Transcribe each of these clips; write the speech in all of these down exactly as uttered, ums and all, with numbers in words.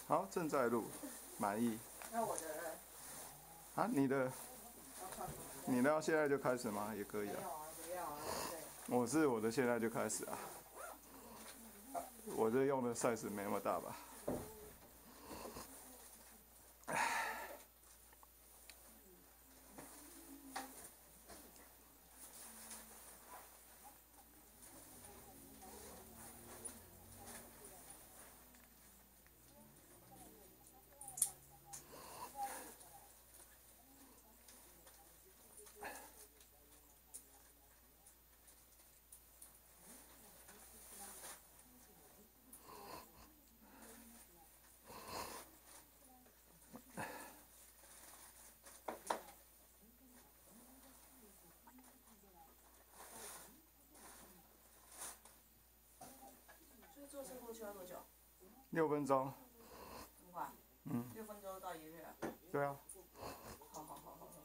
好，正在录，满意。 那我的呢？ 啊，你的，你的要现在就开始吗？也可以啊。 没有啊，不要啊，对。 我是我的现在就开始啊。我这用的 size 没那么大吧？ 所以做这过去要多久？ 六分钟。 很快。嗯。六分钟到一个月啊？ 对啊。 好好好好好。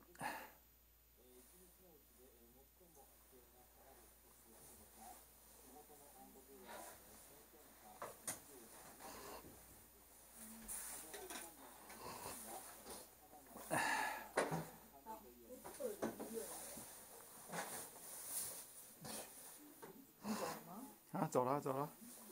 啊，走了走了。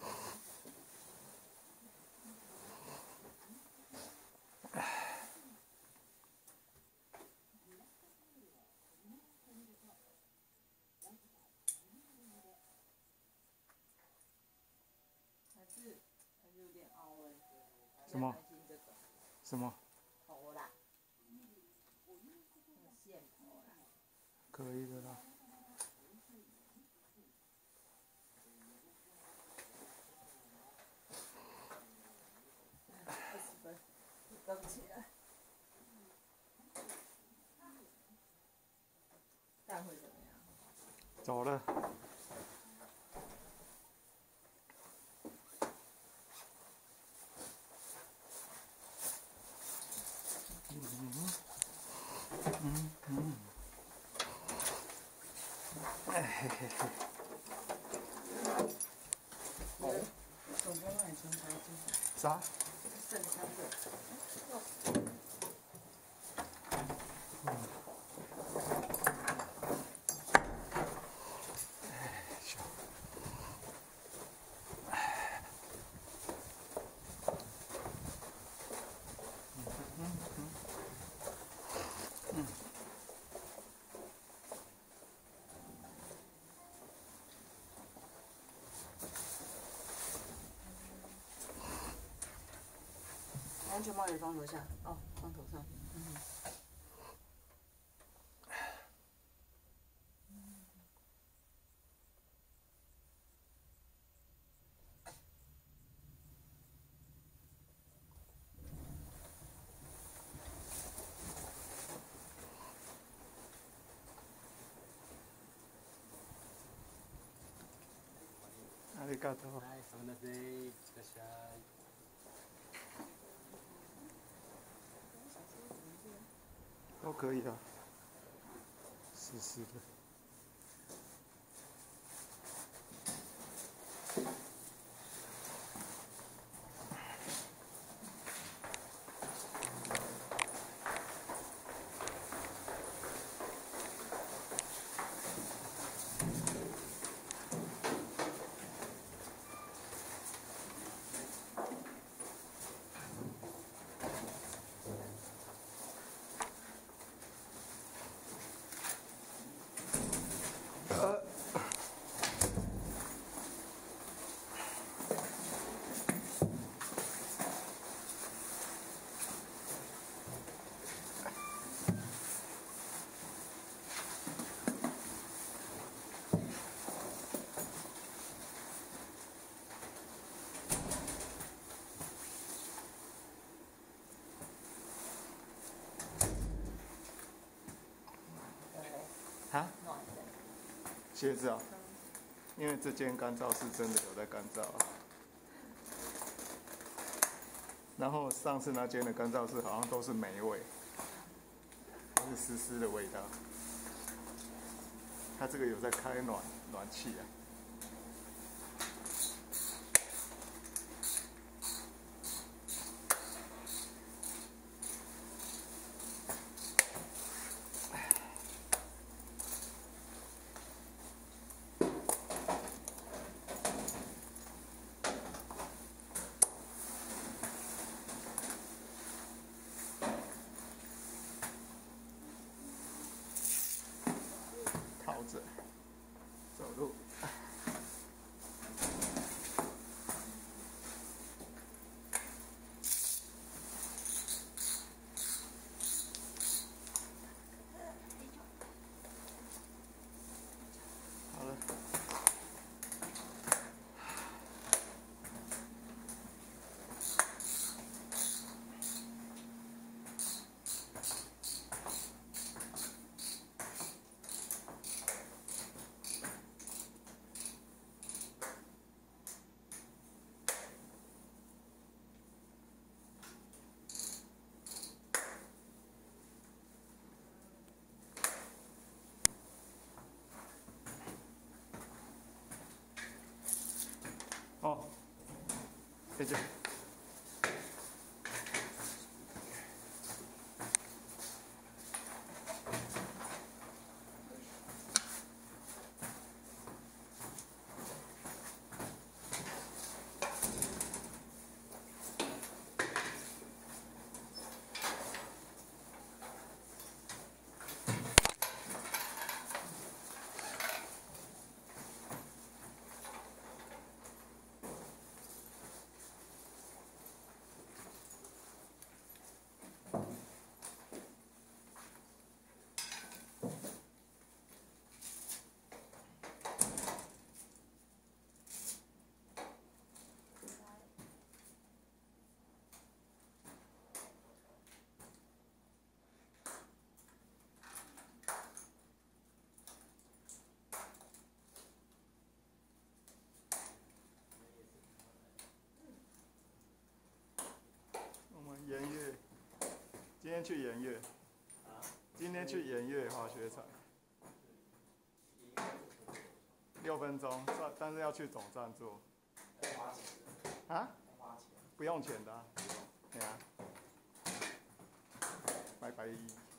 还是还是有点凹哎。 什么？什么？ 头啦。那个线头啦。 可以的啦。 二十分，对不起了。蛋会怎么样？ 走了。嗯嗯。哎嘿嘿嘿。 哦。总共让你存财金。 啥？ 剩三个。安全帽也放头下，哦，放头上。嗯。 ありがとう。 はい、そんなでいらっしゃい。 都可以啊。湿湿的。啊？鞋子啊？因为这间干燥是真的有在干燥啊。然后上次那间的干燥室好像都是霉味，都是湿湿的味道。它这个有在开暖暖气啊。 谢谢。盐月，今天去盐月，今天去盐月滑雪场，六分钟，但是要去总站坐。啊？不用钱的、啊。对啊。拜拜。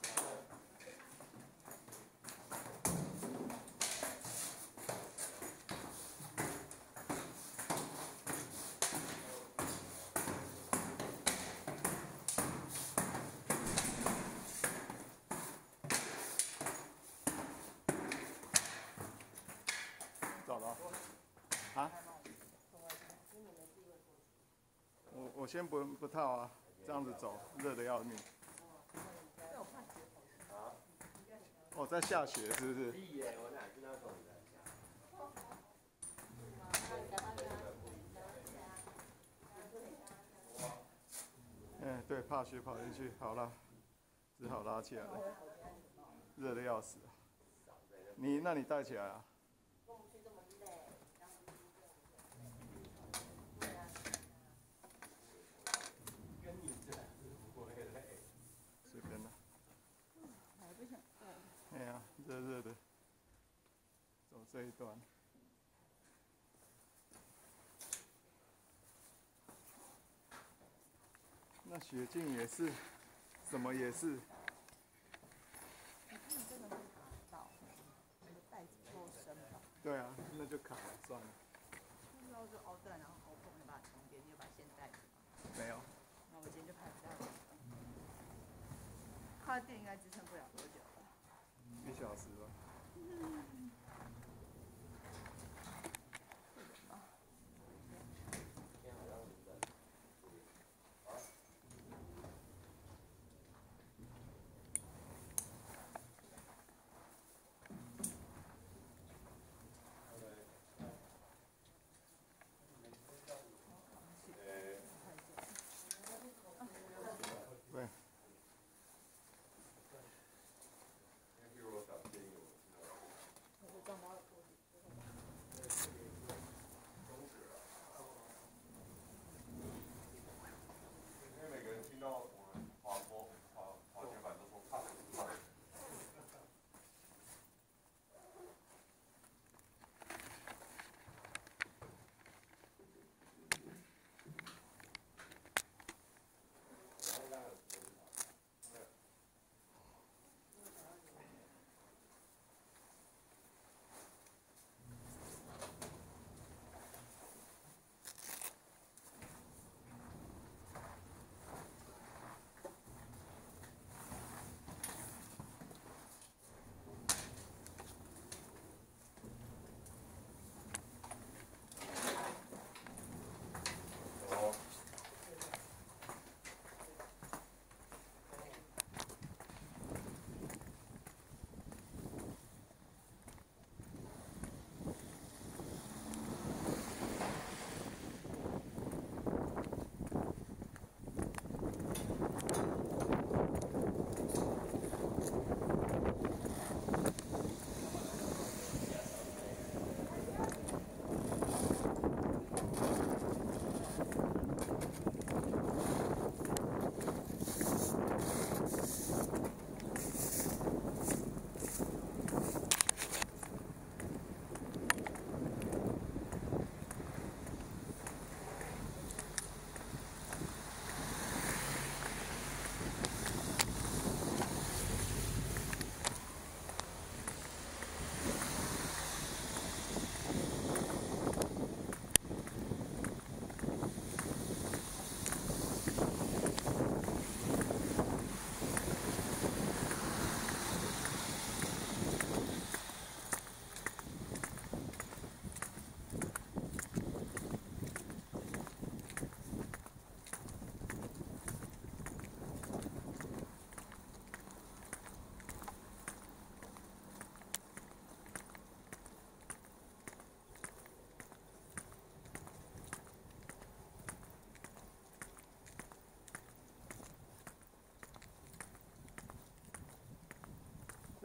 找到。啊？我我先不不套啊，这样子走，热的要命。哦，在下雪是不是？嗯，对，怕雪跑进去，好了，只好拉起来了，热的要死。你那你带起来啊？随便啦。哎呀，热热的，走这一段。那雪镜也是，什么也是。对啊，那就砍了算了。 那时候就凹断，然后凹破，你把它重叠，你就把线带着。 没有。 那我今天就拍不到了。它的电应该支撑不了多久了。 一小时吧。 嗯。 对。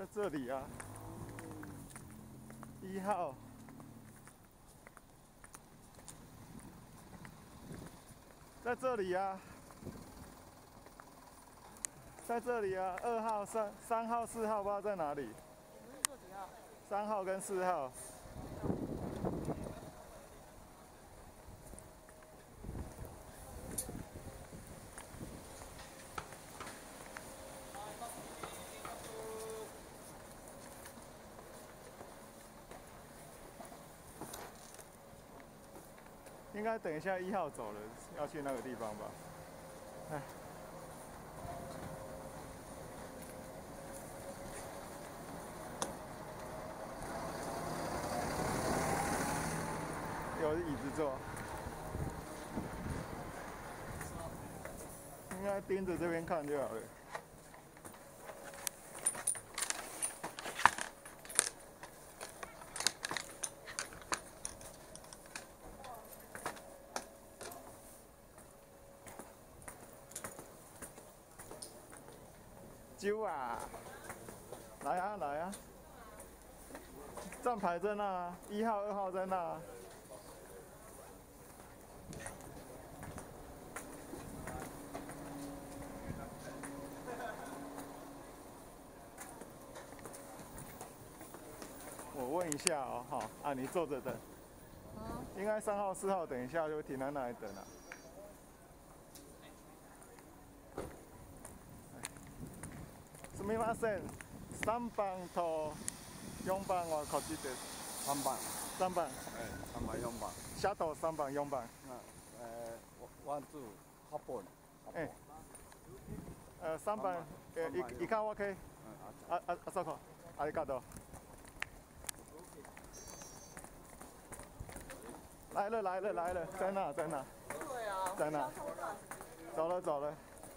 这里啊，一号，在这里啊，在这里啊，二号、三三号、四号不知道在哪里。 我们是坐几号？ 三号跟四号。应该等一下一号走了，要去那个地方吧。哎，有椅子坐，应该盯着这边看就好了。揪啊！来啊来啊！站牌在那啊，一号、二号在那啊。我问一下哦，好啊，你坐着等。 啊。 应该三号、四号等一下就停在那里等了。すみません。三番と四番はこっちです。 三番。 三番。 え、三番、四番。 シャトー三番、四番。 えー、ワン、ツー、八本。 え、呃，三番，呃，一一看 OK。あ、あ、あそこ。ありがとう。来了来了来了，在那在那。 对啊。 在那。走了走了。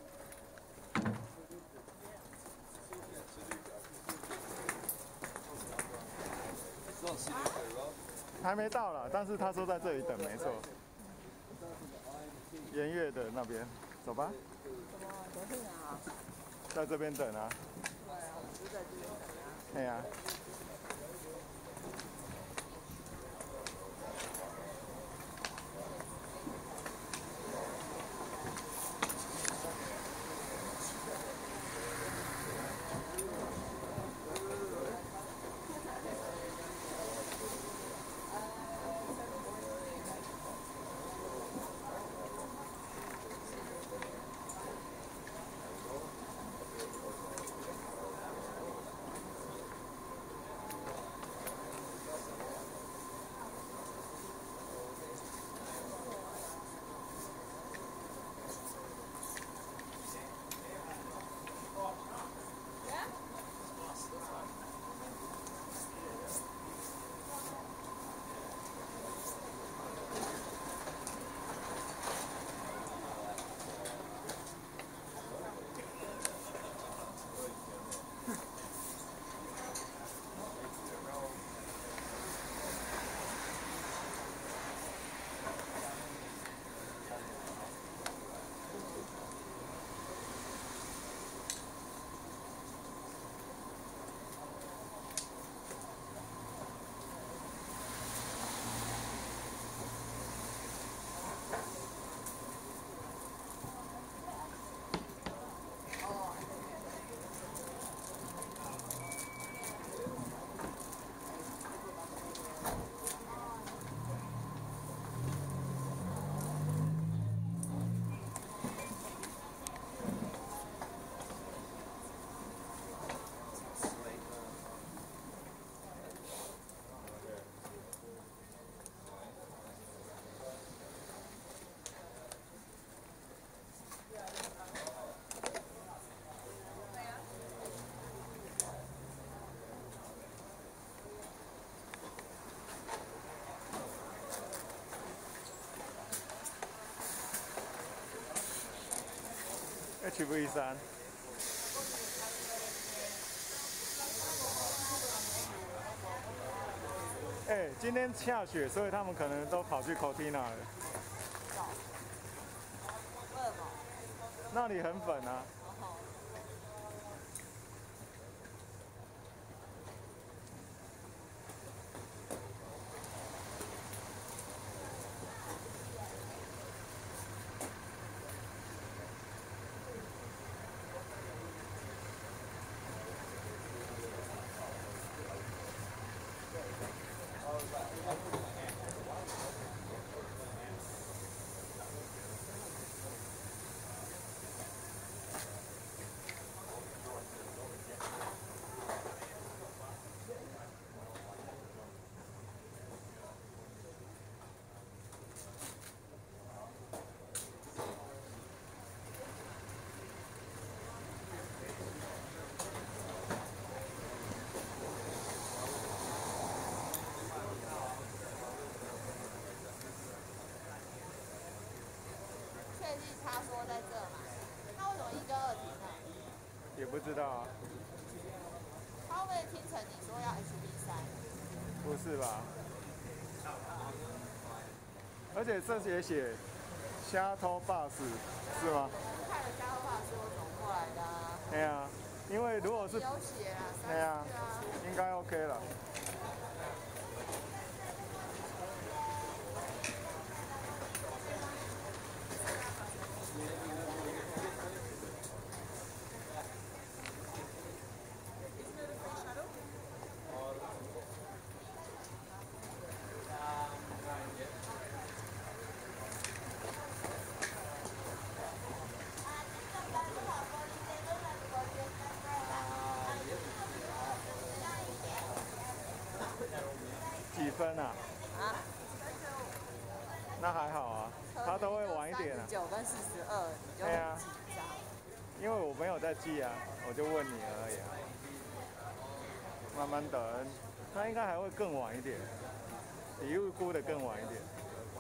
还没到啦，但是他说在这里等，没错。盐月的那边，走吧。 什么？等去哪啊？ 在这边等啊。 对啊，我就在这边等啊。 对呀。H V 三。哎，今天下雪，所以他们可能都跑去 Cortina 了。 为什么？ 那里很粉啊。 确定他说在这嘛？他为什么一跟二停呢？ 也不知道啊， 他会不会听成你说要 H B 三？ 不是吧？而且这也写 shuttle bus 是吗？ 看了加后爸是我走过来的啊。 对啊，因为如果是有写啊，三对啊四啊。 应该 OK 了。几分啊？ 啊？ 那还好啊，他都会晚一点啊。 九跟四十二，你就对啊很紧张。 因为我没有在记啊，我就问你而已啊。慢慢等，他应该还会更晚一点，比预估的更晚一点。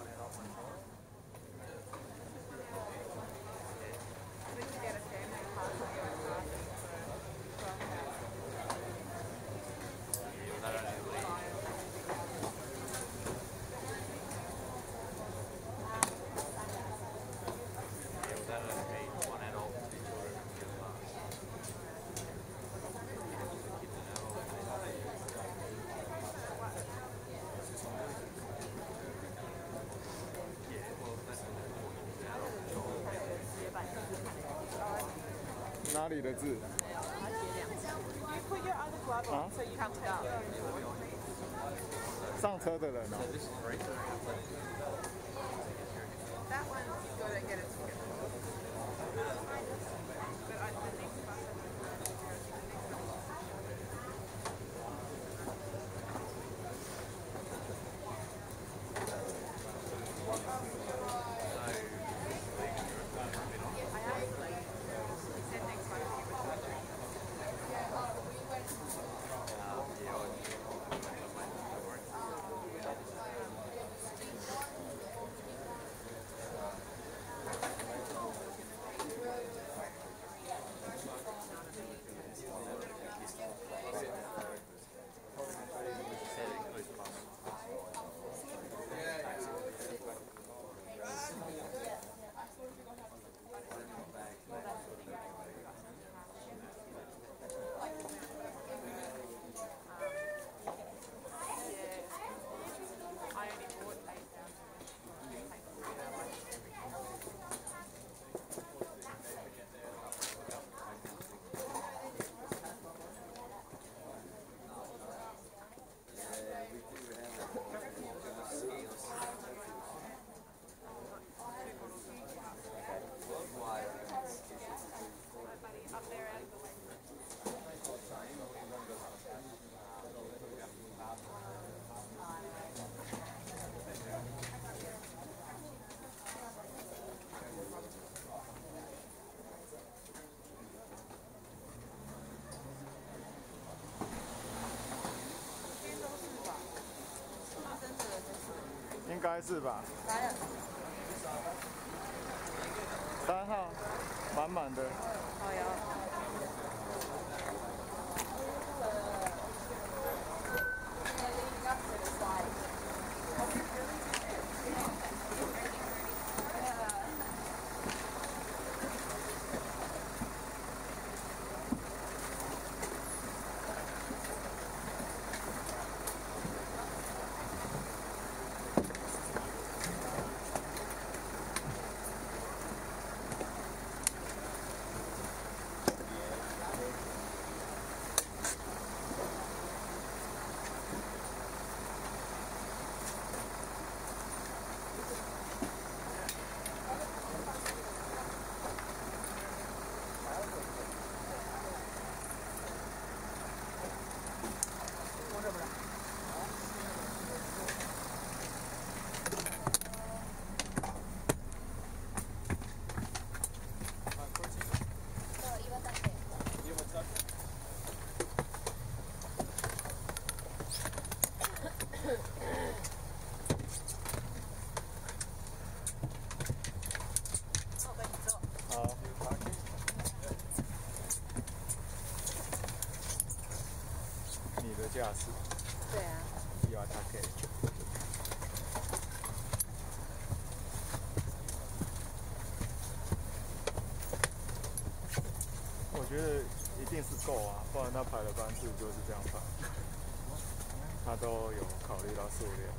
哪里的字？啊？ 看不到。 上车的人哦。应该是吧。 来了。 三号，满满的。 好哟。 斯。 对啊。 岩竹。我觉得一定是够啊，不然他排的班次就是这样排。他都有考虑到数量。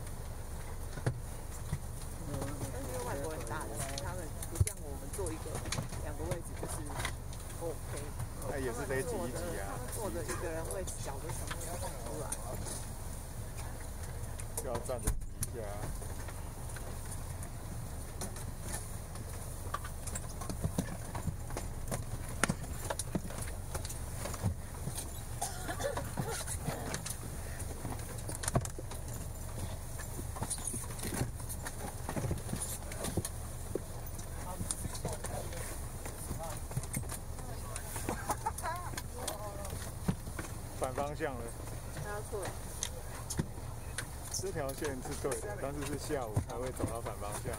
但是因为外国人打的，他们不像我们坐一个两个位置就是 OK。 那也是得挤一挤啊。 他们坐的一个人位置，脚的什么都放出来。 就要站着挤一下。反方向了。 他要错了。 这条线是对的，但是是下午才会走到反方向。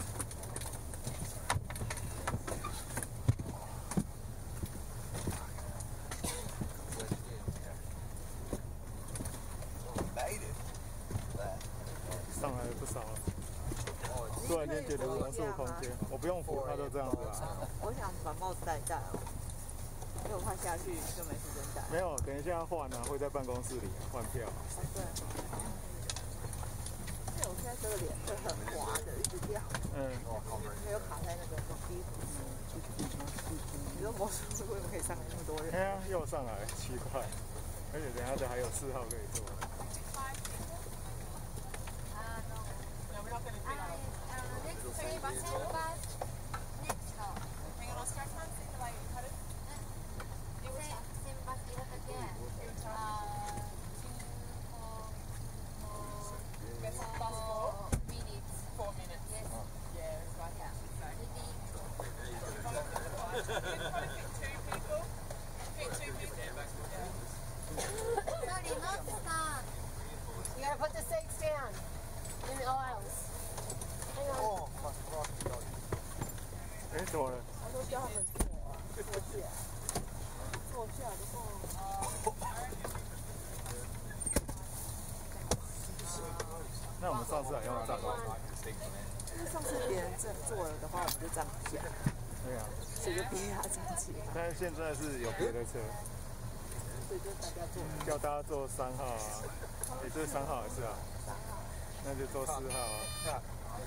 上来了不少了。突然间觉得魔术空间，我不用扶，他都这样子啊。 我想把帽子戴戴哦。因为我怕下去就没时间戴。 没有，等一下换啊，会在办公室里换票。 哦，对。因为我现在这个脸是很滑的，一直掉。 嗯。 没有卡在那个衣服。你说魔术为什么可以上来那么多人？ 对啊，又上来，奇怪。而且等一下这还有四号可以坐。哎，怎么了？ 他说叫他们坐啊，坐下，坐下的话。 那我们上次还用站吗？ 因为上次别人站坐了的话，我们就站不下。 对啊。 所以就逼他站起来。 但是现在是有别的车。 所以就大家坐。 叫大家坐三号啊！哎，这是三号还是啊？ 三号。 那就坐四号啊。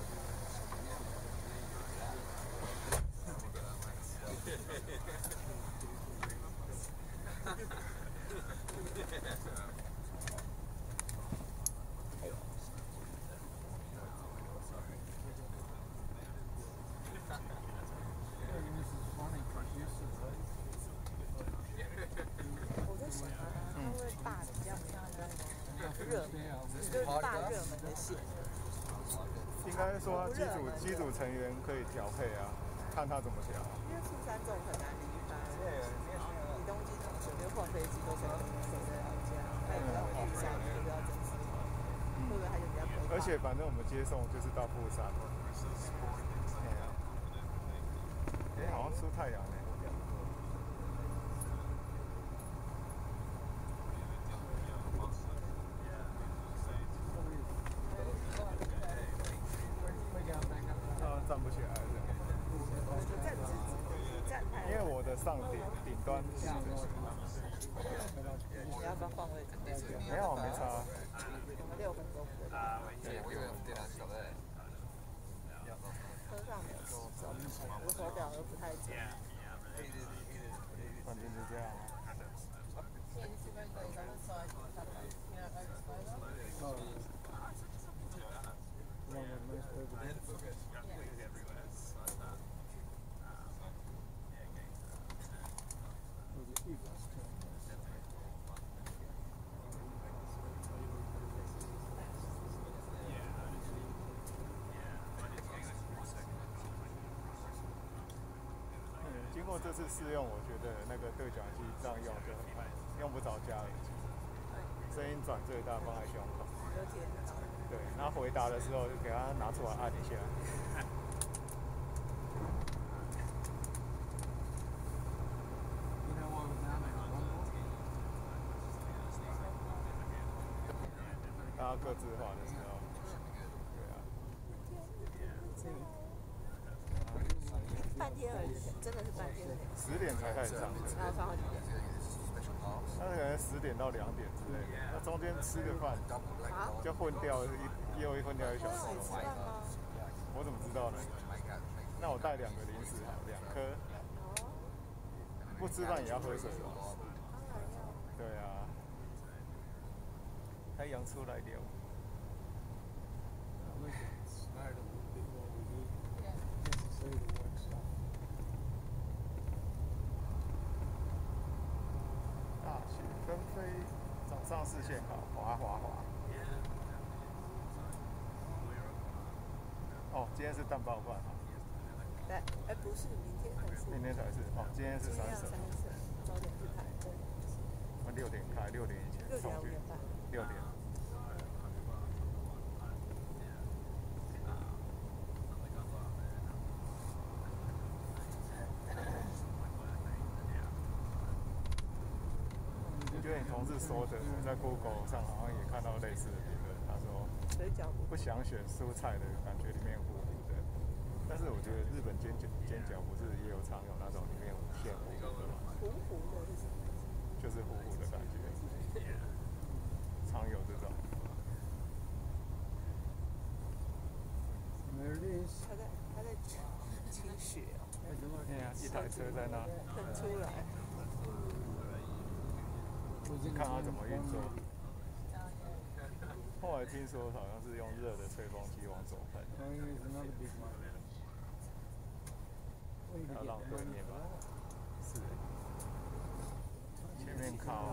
我在想啊，它会大的比较热，就是大热门的线。 应该说机组机组成员可以调配啊，看他怎么调。 因为出三重很难离开，你东机场随便换飞机都是要守在老家，他也不要去下雨，也不要真实，会不会他就比较可怕？ 而且反正我们接送就是到富山。哎，好像出太阳呢。站不起来了。因为我的上顶顶端是。 你要不要换位置？ 没有，没差。 我们六分钟。车上没有手手，我手表都不太准。 反正就这样。经过这次试用，我觉得那个对讲机这样用就很快，用不着加耳机，声音转最大放在胸口。对，然后回答的时候就给他拿出来按一下。 各自化的时候，对啊。 半天而已，真的是半天而已。 十点才开始上课， 然后上到几点？ 那可能十点到两点之类的，那中间吃个饭， 啊？ 就混掉一又一混掉一小时。 你吃饭吗？ 我怎么知道呢？那我带两个零食好，两颗。不吃饭也要喝水吗？ 当然要。 对啊。太阳出来了。大雪纷飞，早上视线好，滑滑滑。哦，今天是蛋包饭哈。 对，哎，不是，明天才是。 明天才是哦，今天是三十。 三十，早点去排队。 那六点开，六点以前六点上去。 五点半。 六点。就你同事说的，我在 Google 上好像也看到类似的评论，他说水饺不不想选蔬菜的，感觉里面糊糊的。但是我觉得日本煎饺煎饺不是也有常有那种里面馅糊的吗？ 糊糊的是什么？ 就是糊糊的感觉，常有这种。 他在他在清雪哦。 对呀，一台车在那。 喷出来。 看他怎么运作。后来听说好像是用热的吹风机往左喷。要让对面吧。是。前面靠。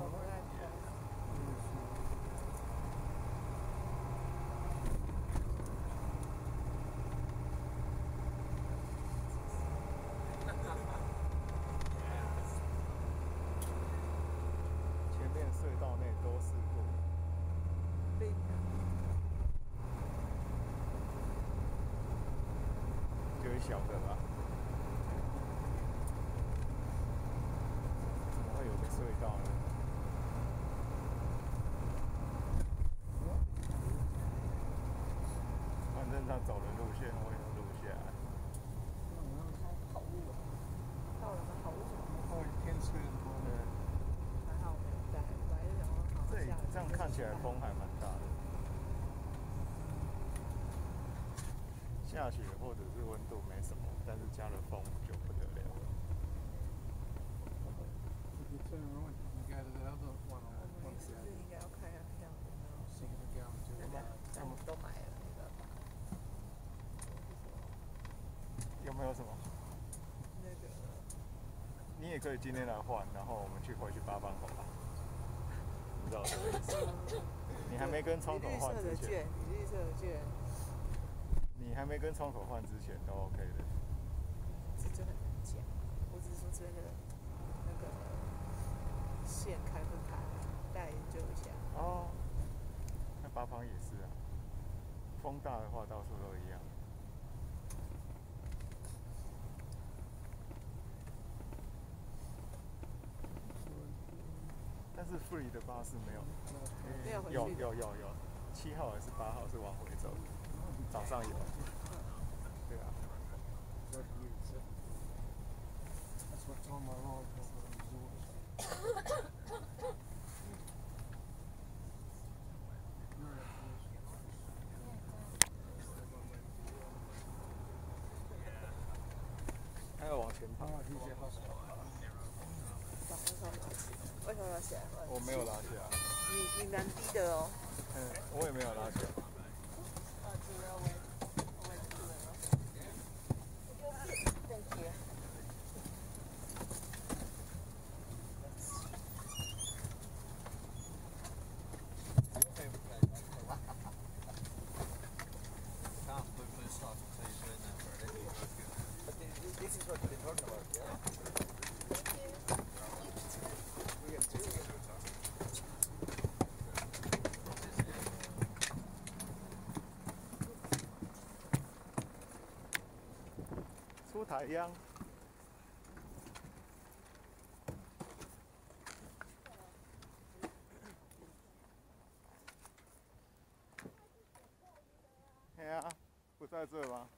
隧道内都是路，就是小的吧？怎么会有个隧道呢？反正他走的路线我也录下来。 好路啊！到了吗？好路。 哦，天吹的多呢。 还好没有带，本来就想说好这这样看起来风还蛮大的。下雪或者是温度没什么，但是加了风就不得了。 是不是应该要看一下票？他们都买了那个。 有没有什么？ 那个。 你也可以今天来换，然后我们去回去八幡口吧。你知道什么意思？你还没跟窗口换之前， 你绿色的券， 你还没跟窗口换之前都 OK 的。 这就很难讲，我只是说这边的那个线开不开，大家研究一下。 哦，那八方也是啊，风大的话到处都一样。但是 free 的巴士没有， 没有回去。 有有有有，七号还是八号是往回走，早上有。对啊。还要往前跑。 为什么要写？ 我没有拉起来。 你你蛮低的哦。 嗯，我也没有拉起来。出太阳。 呀、啊，不在这吗？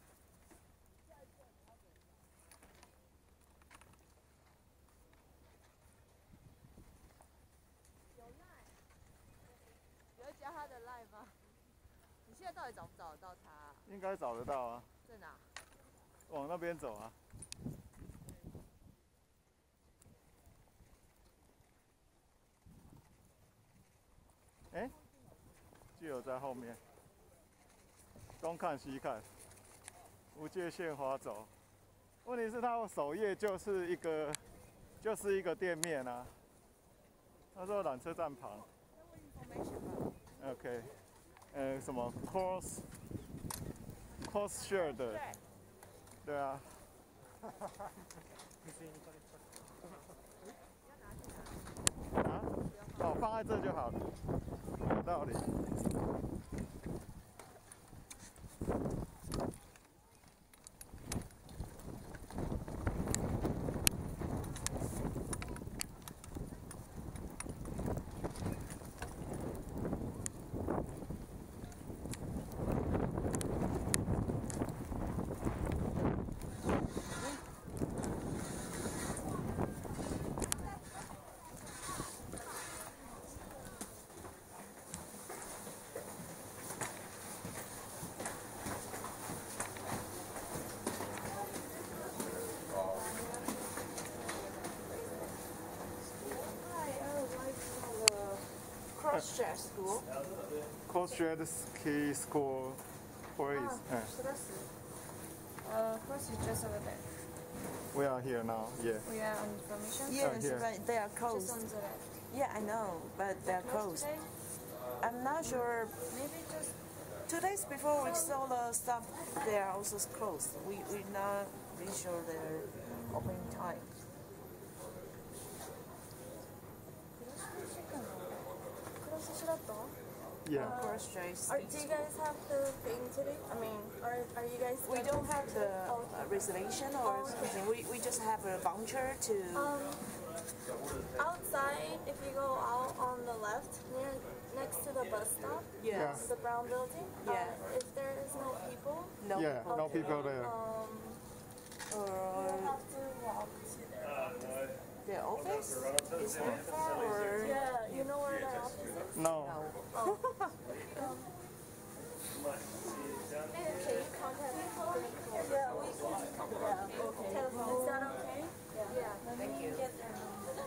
有赖，有要加他的赖吗？你现在到底找不找得到他、啊？ 应该找得到啊。 在哪？ 往那边走啊。哎、欸，就有在后面。东看西看，无界限滑走。问题是它首页就是一个，就是一个店面啊。他说缆车站旁。OK， 呃，什么 cross cross share 的？对啊。啊？哦，放在这就好了，有道理。 Cross-share school. Cross-share ski school, please. Ah, so that's it. Uh, cross is just over there. We are here now. Yeah. We are on information. Yes, here. but they are Just closed. on the left. Yeah, I know, but they are Closed closed. today? I'm not sure. Maybe just Two days before we saw the stuff, they are also closed. We we're not really sure their opening time. cross should have gone. Yeah. Cross-share Are, ski do you school. guys have the thing today? I mean, are, are you guys? We don't have the Oh, uh, reservation or Oh, okay. something. We, we just have a voucher to. Um, outside, if you go out on the left, near next to the bus stop, Yes. the brown building. Yeah. Uh, if there is no people, No Yeah. people. No people there. um, Or you'll have to walk to their their office? Is that far or? Yeah, you know where their office is? No. Oh. um, can you contact me? Yeah, we can. Yeah, okay. Telephone. Is that okay? Yeah. Yeah. Thank you. Get there.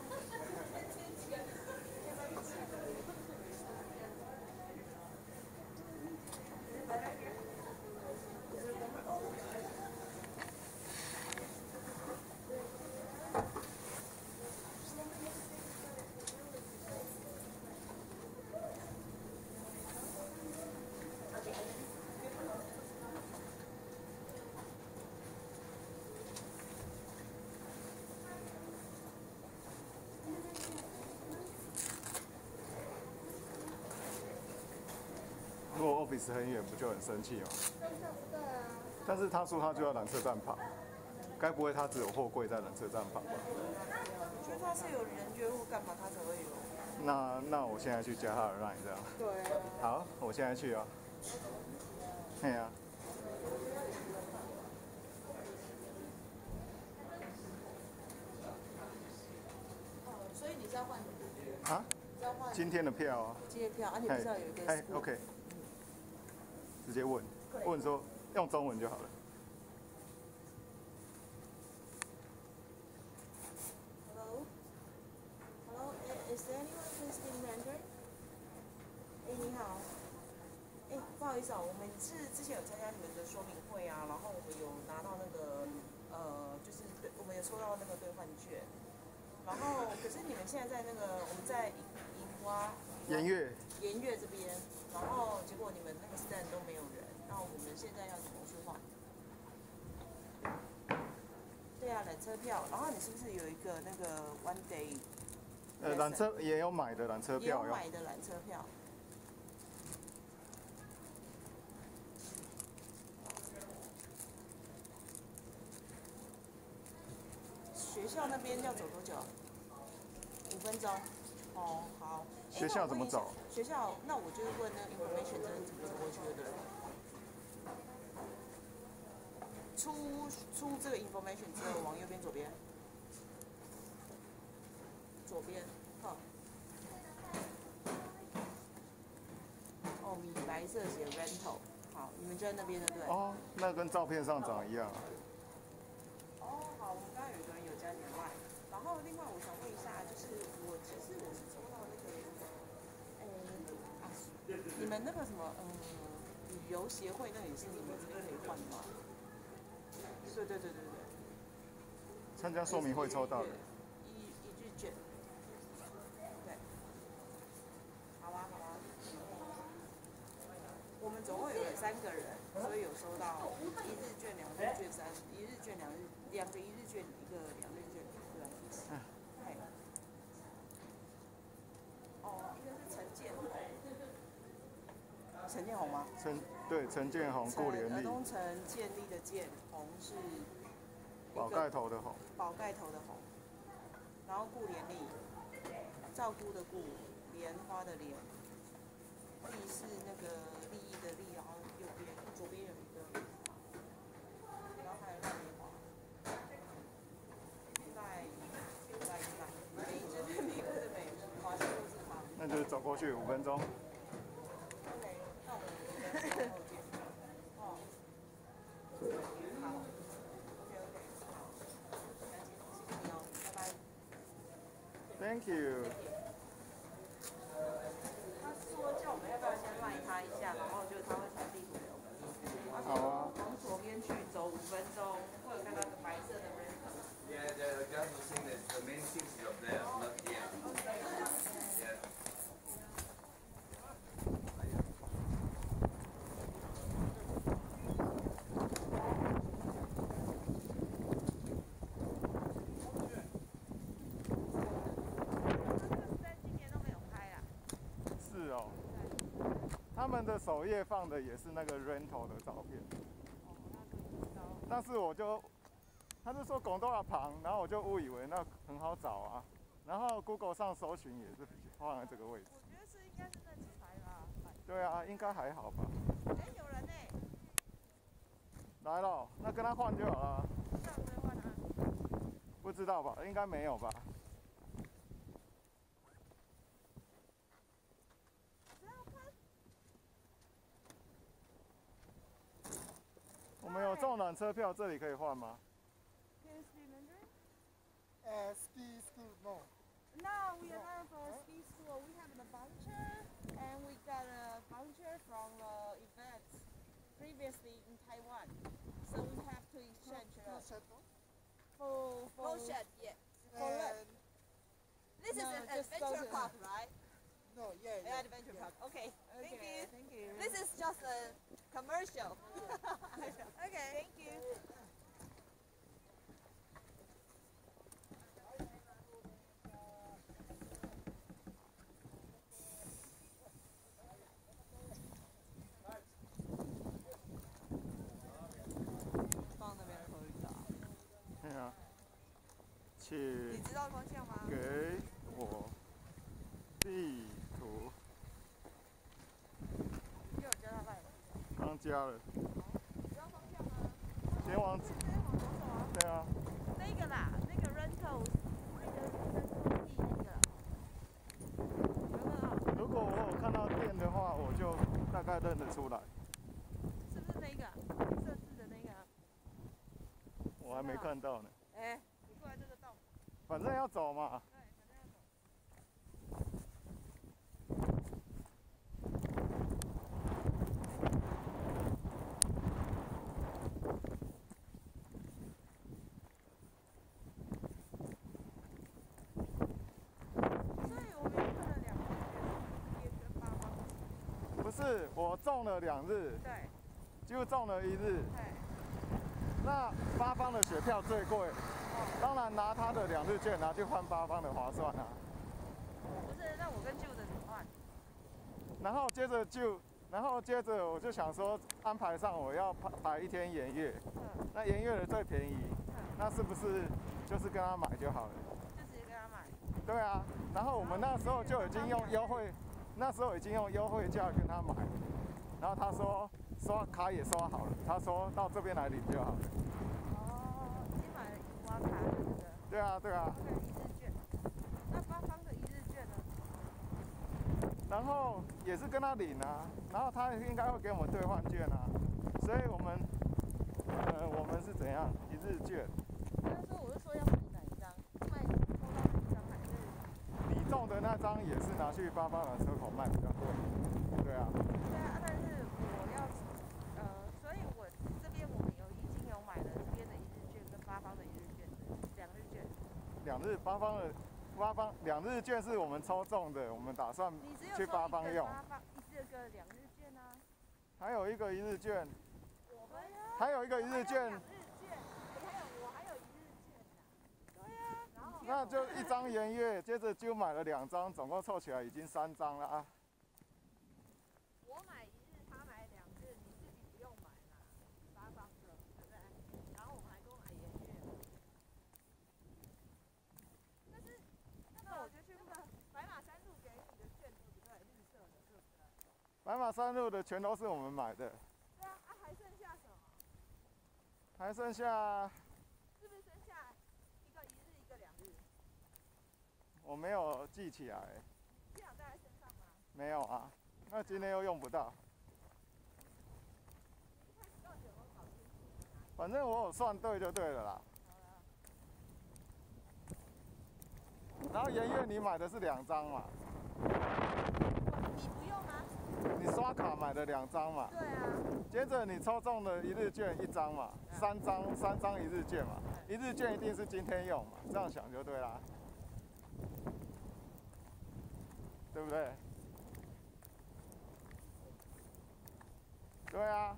如果 office 很远，不就很生气吗？ 对啊。 但是他说他就要缆车站旁，该不会他只有货柜在缆车站旁吧？ 我觉得他是有人约或干嘛，他才会有。 那那我现在去加他的 line 这样。 对啊。 好，我现在去啊。嘿呀、啊。 所以你是要换？ 啊？ 是要换今天的票啊。 今天票啊？你不是要有一个？ 哎 ，OK。直接问，问说用中文就好了。 Hello. Hello. Is there anyone who speaks Mandarin? 哎，你好。哎，不好意思啊，我们是之前有参加你们的说明会啊，然后我们有拿到那个呃，就是对，我们有抽到那个兑换券。然后，可是你们现在在那个我们在银银花颜悦。 颜悦这边，然后结果你们那个 stand 都没有人，那我们现在要怎么去换？对啊，缆车票，然后你是不是有一个那个 one day？ 呃，缆车也有买的缆车也有票哟。 买的缆车票。学校那边要走多久？五分钟。哦，好。 学校怎么走？ 学校，那我就是问那个 information 真的怎么走过去的，对了。 出这个 information 之后，往右边、左边，左边，好。哦，米白色写 rental， 好，你们就在那边的对。 哦，那跟照片上长一样。 哦，好，我们刚刚有一个人有加点 line， 然后另外我想问一下，就是我其实我是抽到那个，哎、啊，你们那个什么，嗯，旅游协会那个也是你们这边可以换的吗？对对对对对。 参加说明会抽到的。 一一日券。对。好啊好啊。我们总共有三个人，所以有收到一日券、两日券、三一日券、两日两个一日券，一个两日券，对。嗯。哎。哦，一个是陈建宏。陈建宏吗？ 陈对陈建宏，顾连立。 儿童城建立的建，宏是宝盖头的宏。 宝盖头的宏。然后顾连立，照顾的顾，莲花的莲。利是那个利益的利，然后右边左边有一个，然后还有烂莲花。在在在，每一只每个的每花都是它。 那就走过去五分钟。 OK， 那我们五分钟后见。哦。好。OK OK， 好。赶紧，谢谢你哦，拜拜。 Thank you。 他说叫我们要不要先赖他一下，然后就是他会传地图给我们。 好啊。 往左边去走五分钟，会有看到个白色的 rental。 Yeah, the guys were saying that the main city up there, not here. Yeah. 是哦。他们的首页放的也是那个 rental 的照片。但是我就，他是说广东话旁，然后我就误以为那很好找啊。然后 Google 上搜寻也是放在这个位置。 我觉得是应该是那几排吧。 对啊，应该还好吧。 哎，有人呢、欸。 来了，那跟他换就好了。 这样可以换啊？ 不知道吧？应该没有吧。我们有纵览车票，这里可以换吗 Can you speak Mandarin? Uh, ski school, no. No, we are not for ski school. We have the voucher, and we got a voucher from the event previously in Taiwan. So we have to exchange No uh, shuttle. for for. No shed yet. For what? And This is No, an just go adventure to- park, right? no, yeah, Yeah, yeah. adventure park. Okay. Thank Okay, you. thank you. This is just a commercial. Okay, thank you. 放那边可以啊。 对啊。请你知道方向吗？ 给我地图。 你有加他赖吗？ 刚加了。 你知道方向吗？ 先往直接往左走啊。 对啊。 那个啦，那个 rental， 那个 rental 地那个。有没有？ 如果我有看到店的话，我就大概认得出来。 是不是那个、啊？黑色字的那个、啊？ 我还没看到呢。 哎、你过来这个洞。 反正要走嘛。 对，反正要走。所以我们有可能两个月跟八方。 不是，我中了两日， 对。 就中了一日。 对。 那八方的雪票最贵，当然拿他的两日券拿去换八方的划算啊。 不是，那我跟旧的怎么换？ 然后接着就，然后接着我就想说安排上我要排排一天盐月， 嗯。 那盐月的最便宜， 嗯。 那是不是就是跟他买就好了？ 就直接跟他买。 对啊，然后我们那时候就已经用优惠，那时候已经用优惠价跟他买，然后他说刷卡也刷好了，他说到这边来领就好了。 哦。 对啊，对啊。 OK， 一日券。那八方的一日券呢？ 然后也是跟他领啊，然后他应该会给我们兑换券啊，所以我们，呃，我们是怎样一日券？ 那时候我是说要买哪一张？卖抽到那一张还是？ 你中的那张也是拿去八方的车口卖比较贵。对啊。 对啊，但是我要，呃，所以我这边我们有已经有买了这边的一日券跟八方的一日券，两日券。 两日八方的。八方两日券是我们抽中的，我们打算去八方用。 八方一这个两日券啊。 还有一个一日券。 我们呀。 还有一个一日券。 两日券，你还有我还有一日券呢。对呀。然后。 那就一张元月，接着就买了两张，总共凑起来已经三张了啊。 我买一日，他买两日，你自己不用买啦，八方的，对不对？然后我们还多买元月。但是。那我就去那个白马山路给你的券，对不对？绿色的，对不对？ 白马山路的全都是我们买的。 对啊，啊还剩下什么？ 还剩下。 是不是剩下一个一日，一个两日？ 我没有记起来。 你这样带在身上吗？ 没有啊，那今天又用不到。 你一开始到底有没有搞清楚？ 反正我有算对就对了啦。然后元月你买的是两张嘛？ 你不用啊。 你刷卡买的两张嘛？ 对啊。 接着你抽中的一日券一张嘛，三张三张一日券嘛，一日券一定是今天用嘛，这样想就对啦，对不对？对啊。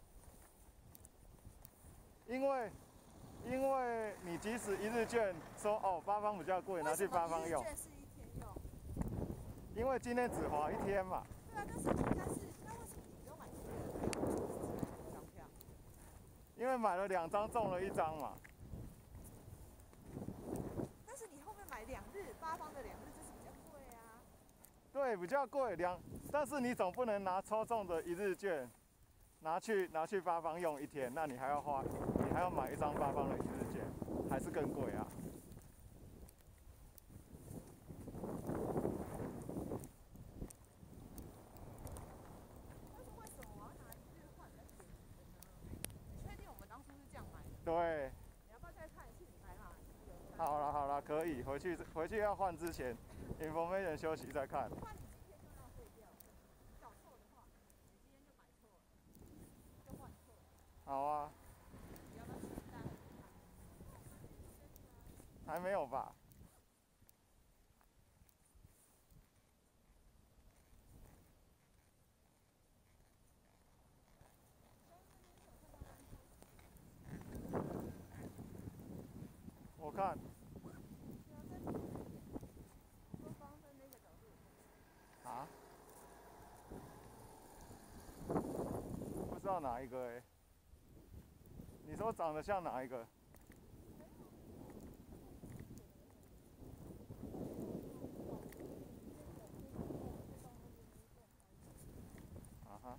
因为。因为你即使一日券说哦八方比较贵，拿去八方用。 为什么一日券是一天用？ 因为今天只划一天嘛。 对啊，但是你应该是，那为什么你不用买一日的票，只买两张票？ 因为买了两张中了一张嘛。 但是你后面买两日八方的两日，就是比较贵啊。 对，比较贵两，但是你总不能拿抽中的一日券。拿去拿去八方用一天，那你还要花，你还要买一张八方的一日券，还是更贵啊。 但是为什么我要拿一日换比较便宜的呢？你确定我们当初是这样买的？ 对。 你要不要再看一次你白马？ 好了好了，可以回去回去要换之前 ，information 休息再看。 怕你今天就浪费掉，搞错的话，你今天就买错了。 好啊。还没有吧？我看。啊？不知道哪一个哎、欸？你说长得像哪一个？啊哈。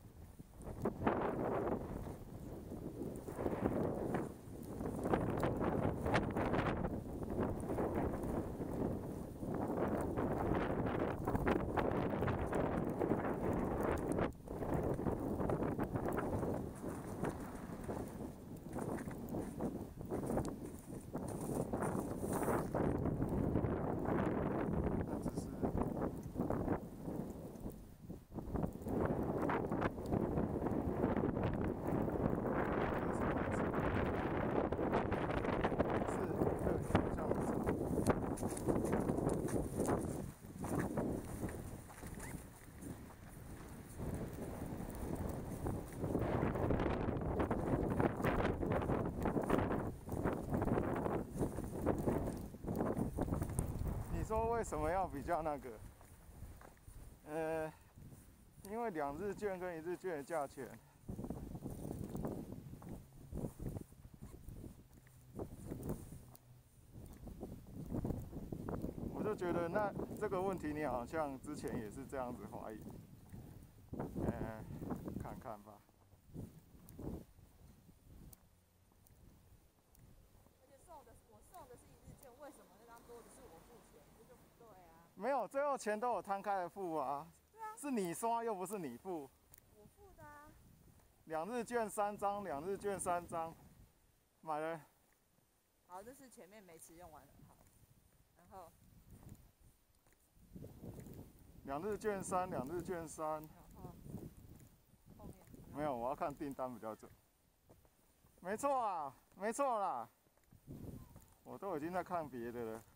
说为什么要比较那个？呃，因为两日券跟一日券的价钱，我就觉得那这个问题你好像之前也是这样子怀疑，呃，看看吧。 而且送的我送的是一日没有，最后钱都有摊开来付啊。对啊。是你刷又不是你付。 我付的啊。 两日券三张，两日券三张，买了。 好，这是前面没吃用完了，好，然后。 两日券三，两日券三。 然后后面。 没有，我要看订单比较准。没错啊，没错啦。我都已经在看别的了。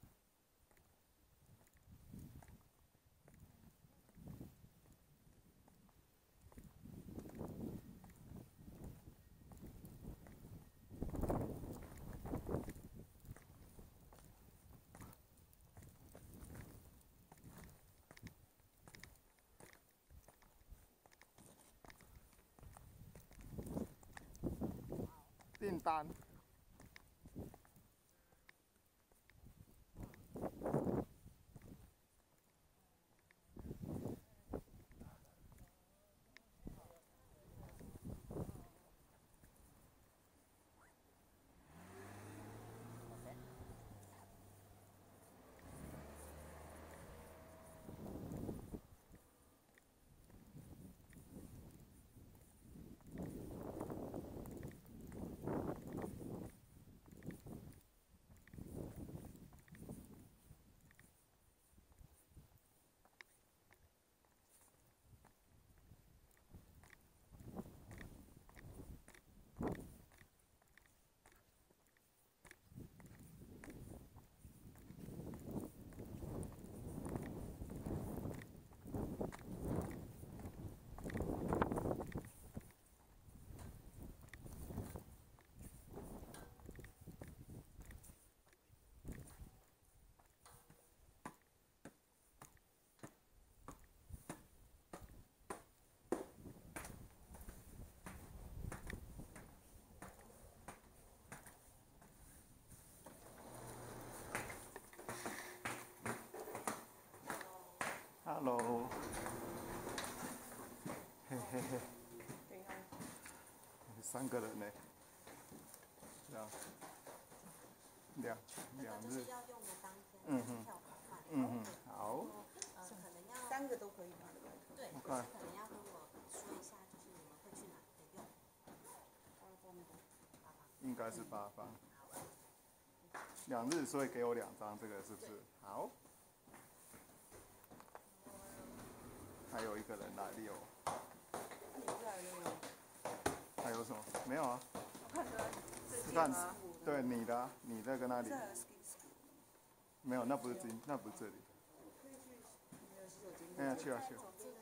订单。Hello， 嘿嘿嘿，三个人呢，这样，两两日， 要用的当天嗯哼，嗯哼，好， 呃，可能要三个都可以吗？ 对，可能要跟我说一下，就是你们会去哪里用。 应该是八方，两日，所以给我两张，这个是不是？好。还有一个人来溜。还有什么？没有啊。 我看的是对你的、啊，你在跟他里。没有，那不是这，那不是这里。哎呀，去啊去啊。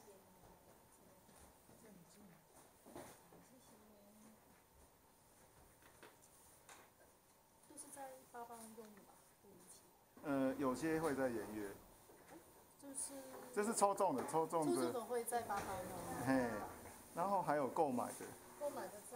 都是在八方用的吧？ 呃，有些会在演乐。 就是。 这是抽中的，抽中的。 抽中的会在八方用。 嘿，然后还有购买的。 购买的在。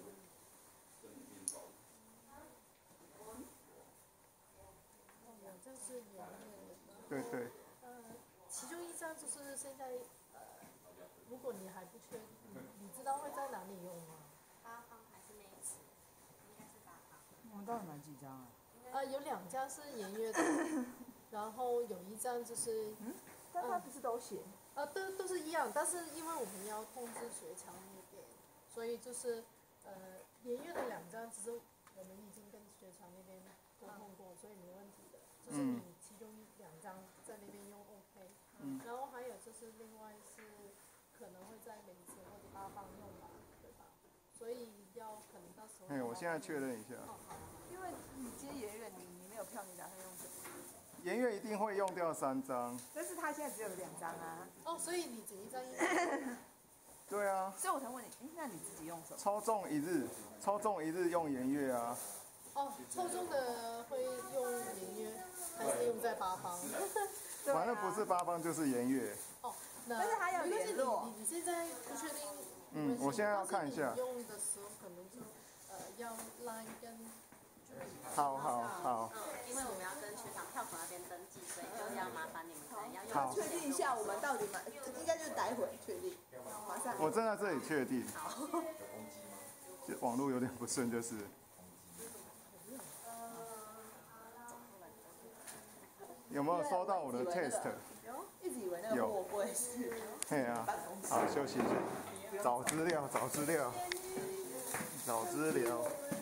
这是演乐的。 对对。 呃，其中一张就是现在呃，如果你还不确定，你知道会在哪里用吗？ 八方还是那一次？应该是八方。 我们到底买几张啊？ 呃，有两张是演乐的，然后有一张就是。 嗯。但它不是都写？ 呃，都都是一样，但是因为我们要控制学墙那边，所以就是呃，演乐的两张，只是我们已经跟学墙那边沟通过，所以没问题的。就是你其中两张在那边用 OK，嗯，然后还有就是另外是可能会在每次或者八方用吧，对吧？所以要可能到时候。 哎，我现在确认一下。 哦，好。 因为你接演乐，你你没有票，你打算用什么？ 演乐一定会用掉三张。 但是他现在只有两张啊。 哦，所以你只一张一张。 对啊。 所以我才问你，哎，那你自己用什么？ 抽中一日，抽中一日用演乐啊。 哦，抽中的会用演乐，还是用在八方？ 反正不是八方就是演乐。 哦，那但是他要联络。 你你现在不确定？ 嗯，我现在要看一下。 用的时候可能就呃要 line 跟。 好好好。 嗯，因为我们要跟学场票口那边登记，所以就要麻烦你们可能要用。确定一下我们到底买，应该就是待会确定，马上。 我正在这里确定。 好。 网络有点不顺，就是。有没有收到我的 test？ 以为那个货柜是嘿啊，好，休息一下，找资料，找资料，找资料。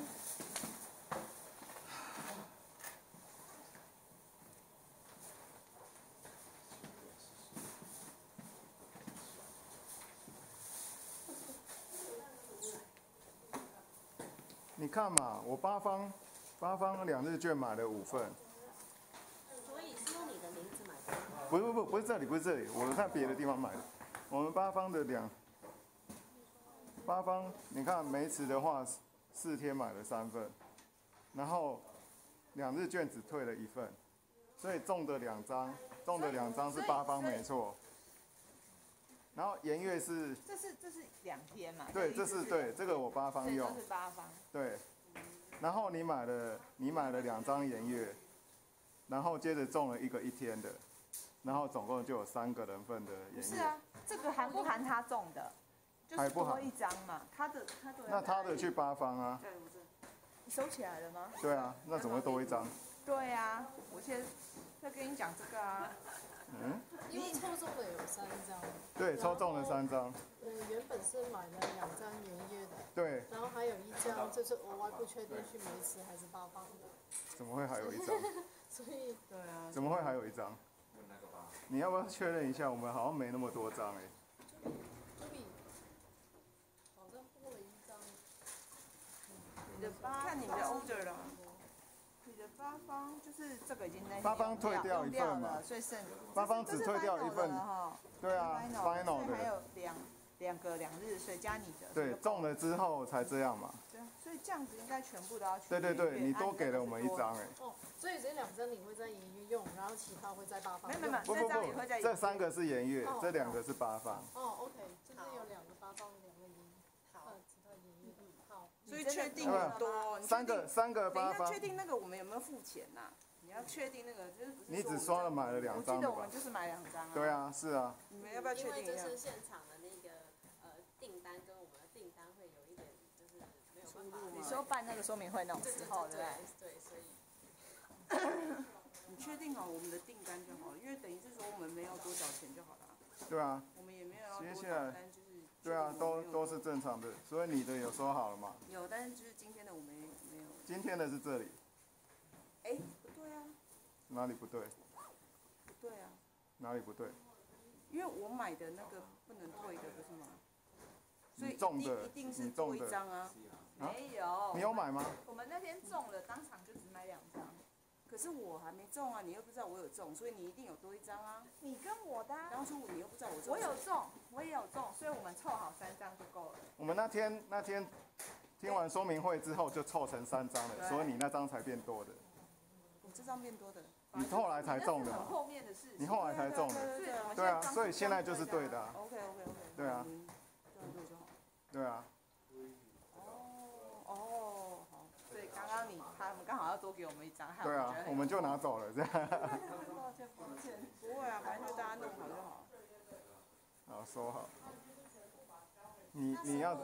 你看嘛，我八方八方两日券买了五份。 所以是用你的名字买的？ 不不不，不是这里，不是这里，我在别的地方买的。我们八方的两八方，你看梅池的话，四天买了三份，然后两日券只退了一份，所以中的两张，中的两张是八方没错。然后盐月是， 这是这是两天嘛？ 对，这是对，这个我八方用， 这是八方。 对，然后你买了你买了两张盐月，然后接着中了一个一天的，然后总共就有三个人份的盐月。 是啊，这个含不含他中的？就是多一张嘛，他的他的。 那他的去八方啊？ 对，我这。你收起来了吗？ 对啊，那怎么会多一张？ 对啊，我现在在跟你讲这个啊。 嗯。 因为抽中的有三张。 对，抽中了三张。 我原本是买了两张盐月的。 对。 然后还有一张就是额外不确定去梅池还是八方的。 怎么会还有一张？ 所以。 对啊。 怎么会还有一张？你要不要确认一下？我们好像没那么多张哎。 就比好像多了一张。 你的八看你的 order 了。你的八方就是这个已经那八方退掉一份嘛， 所以剩八方只退掉一份哈。 对啊 ，final 的。 还有两两个两日，所以加你的。 对，中了之后才这样嘛。 对啊，所以这样子应该全部都要去。 对对对，你多给了我们一张哎。 哦，所以这两张你会在盐月用，然后其他会在八方用。 没有没有， 不不不，这三个是盐月，这两个是八方。 哦 ，OK， 就是有两个八方，两个盐。好，其他盐月。好。 所以确定很多， 三个三个八方。 确定那个我们有没有付钱呐？你要确定那个就是不是。 你只刷了买了两张的吧？ 我记得我们就是买两张啊。 对啊，是啊。 你们要不要确定一下？ 因为这是现场的那个呃订单跟我们的订单会有一点就是没有办法。 你说办那个说明会那种时候，对不对？ 对，所以。 你确定好我们的订单就好了，因为等于是说我们没有多少钱就好了。 对啊。 我们也没有要多接下来。 对啊，都都是正常的，所以你的有收好了吗？ 有，但是就是今天的我没没有。 今天的是这里。 哎，不对啊。 哪里不对？ 不对啊。 哪里不对？ 因为我买的那个不能退的，不是吗？所以中的一定是多一张啊。 没有。 你有买吗？ 我们那天中了，当场就只买两张。 可是我还没中啊，你又不知道我有中，所以你一定有多一张啊。 你跟我的、啊。 当初你又不知道我中。 我有中，我也有中，所以我们凑好三张就够了。 我们那天那天听完说明会之后就凑成三张了，所以你那张才变多的。 我这张变多的。 你后来才中的。 很后面的事情。 你后来才中的。对啊，所以现在就是对的。 OK OK OK。 对啊。 这样对就好。 对啊。 哦哦好。所以刚刚你他们刚好要多给我们一张， 对啊，我们就拿走了这样。 抱歉抱歉，不会啊，反正就大家弄好就好。 好，收好。你你要。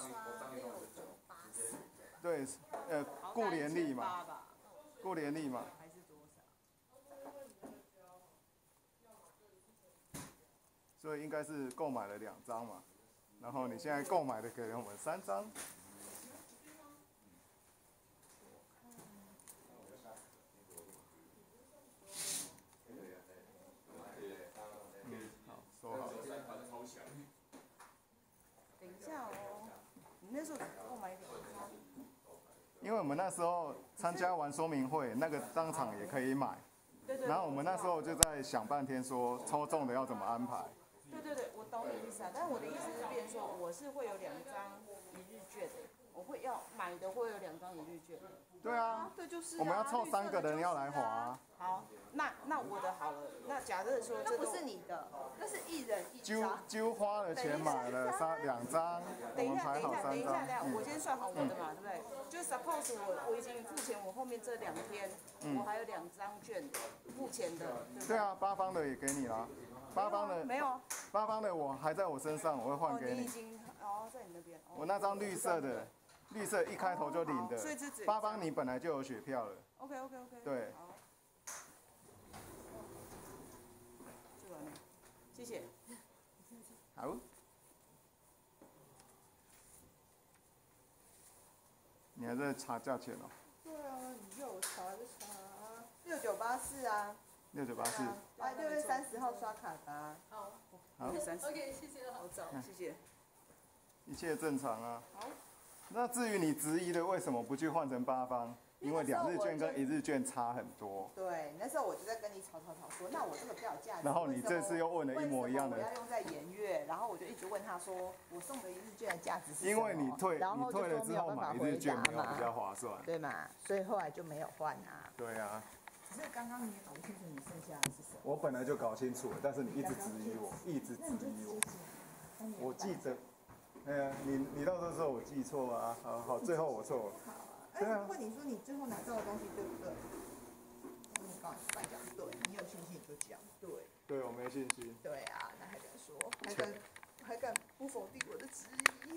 对，呃，顾联利嘛。顾联利嘛。 还是多少？ 所以应该是购买了两张嘛，然后你现在购买的给了我们三张。 等一下哦，你那时候购买两张。 因为我们那时候参加完说明会，那个当场也可以买。 对对。 然后我们那时候就在想半天，说抽中的要怎么安排。 对对对，我懂你意思啊，但是我的意思是变说，我是会有两张一日券的，我会要买的会有两张一日券。 对啊。 对，就是、啊。 我们要凑三个人要来划、啊。 好，那那我的好了，那假设说这不是你的，那是一人一张。 揪揪花了钱买了三两张，我们排好三张。 等一下，等一下，我先算好我的嘛，对不对？就 suppose 我我已经付钱，我后面这两天、嗯、我还有两张券付钱的。对, 对啊，八方的也给你啦。八方的没有。 八方的我还在我身上，我会换给你。 哦，你已经哦，在你那边。 我那张绿色的，绿色一开头就领的。 所以这只。 八方你本来就有血票了。 OK OK OK。 对。 谢谢。 好。你还在查价钱哦？ 对啊，你叫我查就查啊。六九八四啊。 六九八四。 啊，六月三十号刷卡的啊。 好。 好。 三十。 OK， 谢谢。 好早，谢谢。 一切正常啊。 好。 那至于你质疑的为什么不去换成八方？因为两日券跟一日券差很多。 对，那时候我就在跟你吵吵吵说，那我这个比较有价值。 然后你这次又问了一模一样的。 我要用在盐月，然后我就一直问他说，我送的一日券的价值是什么？ 因为你退，你退了之后买一日券没有比较划算， 对嘛？所以后来就没有换啊。 对啊。 只是刚刚你也搞不清楚你剩下的是什么。 我本来就搞清楚了，但是你一直质疑我，一直质疑我。我记得，哎呀，你你到这时候我记错啊，好好，最后我错了。 哎，问你说你最后拿到的东西对不对？你告诉你白讲对，你有信心你就讲对。 对，我没信心。 对啊，那还敢说，还敢还敢不否定我的质疑？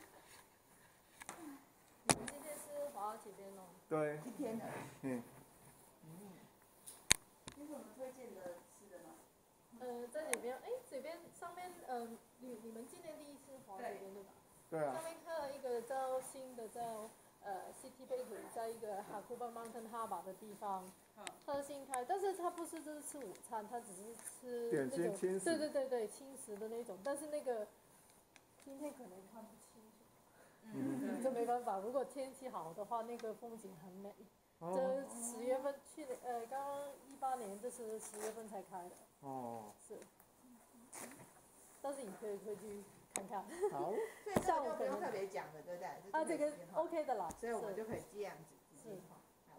你们今天是华尔街边哦？ 对。 一天的。 嗯。 嗯。有什么推荐的吃的吗？ 呃，在这边，哎，这边上面，呃，你你们今年第一次华尔街边对吧？ 对啊。 上面看到一个叫新的叫。呃 ，City Bakery 在一个 Hakuba Mountain Harbor 的地方，它是新开，但是它不是就是吃午餐，它只是吃点心轻食， 对对对对，轻食的那种，但是那个今天可能看不清楚，嗯，这没办法，如果天气好的话，那个风景很美。这十月份去年，呃，刚刚一八年，这是十月份才开的。哦。是。但是你可以可以去。看看， 好，所以这个就不用特别讲的，对不对？ 啊，这个 OK 的啦， 所以我们就可以这样子直接画。好。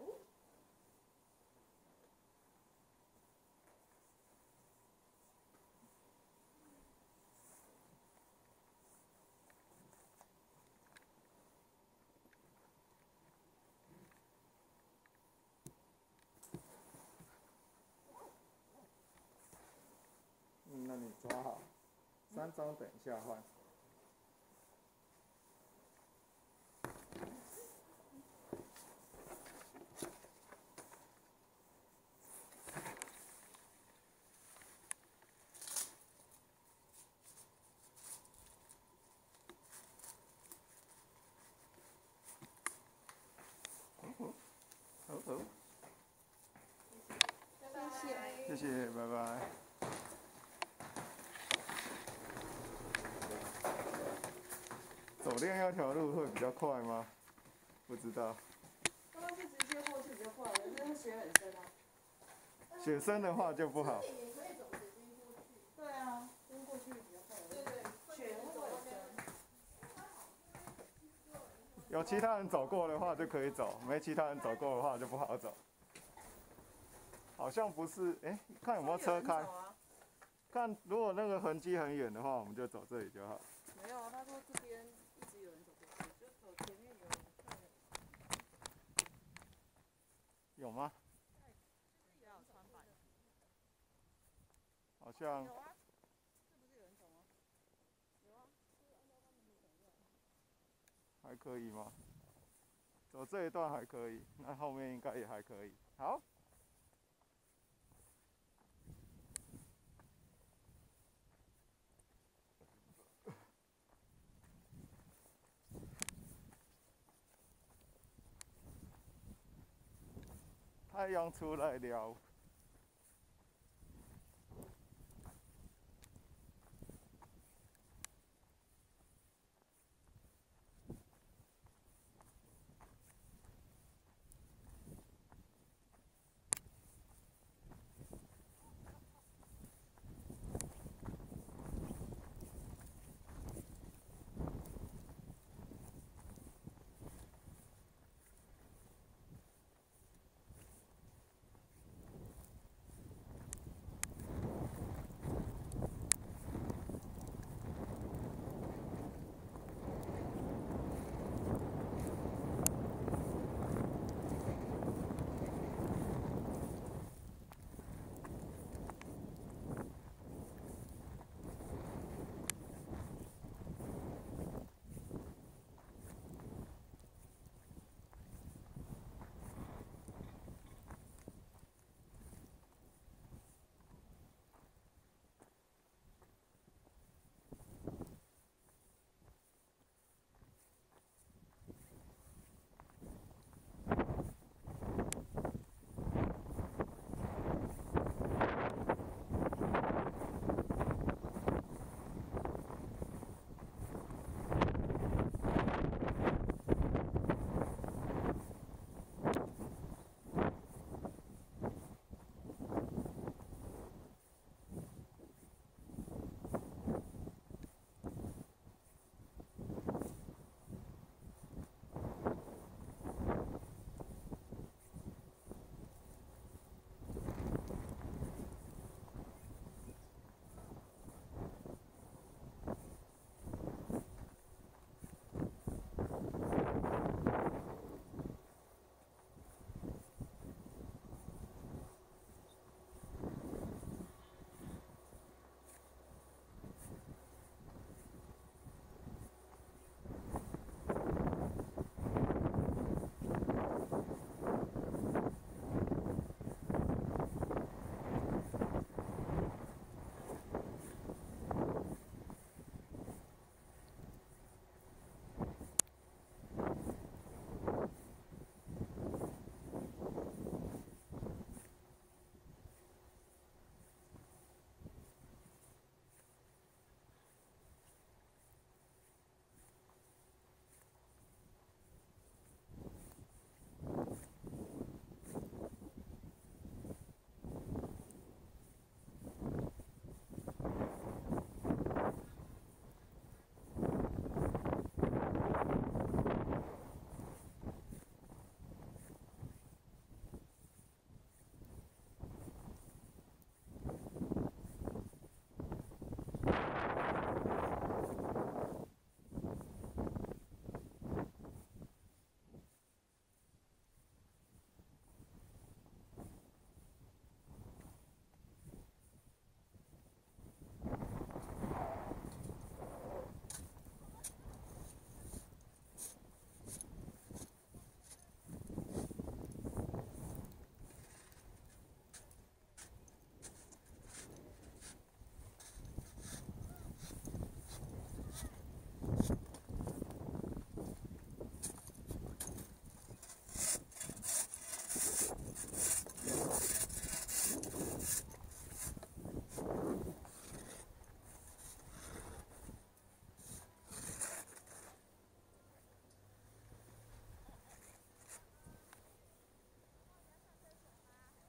嗯，那你抓好，三张等一下换。好走， 谢谢， 谢谢，拜拜。走另外一条路会比较快吗？不知道。 刚刚是直接过去比较快，但是雪很深啊。 雪深的话就不好。 也可以走直接过去。 对啊，跟过去比较快。对对，雪会很深。 有其他人走过的话就可以走，没其他人走过的话就不好走。好像不是，哎、欸，看有没有车开。看如果那个痕迹很远的话，我们就走这里就好。 没有，他说这边一直有人走过去，就走前面有人看。 有吗？好像。 有啊，是不是有人走吗？有啊，是按照他们的走的。 还可以吗？走这一段还可以，那后面应该也还可以。好。太阳出来了。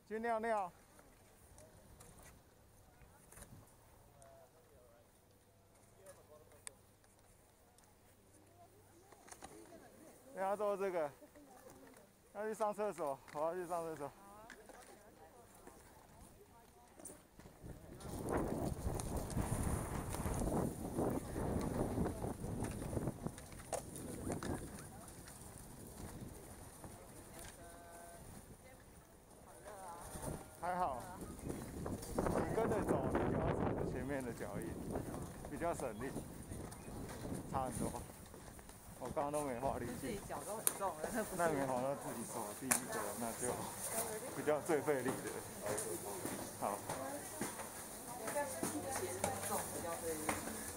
去尿尿。你要做这个，要去上厕所，我要去上厕所。还好，你跟着走，你就要踩着前面的脚印，比较省力，差很多。我刚刚都没花力自己气， 脚都很重了，那不那没好，那自己走第一个，那就比较最费力的。好。 鞋子太重比较费力。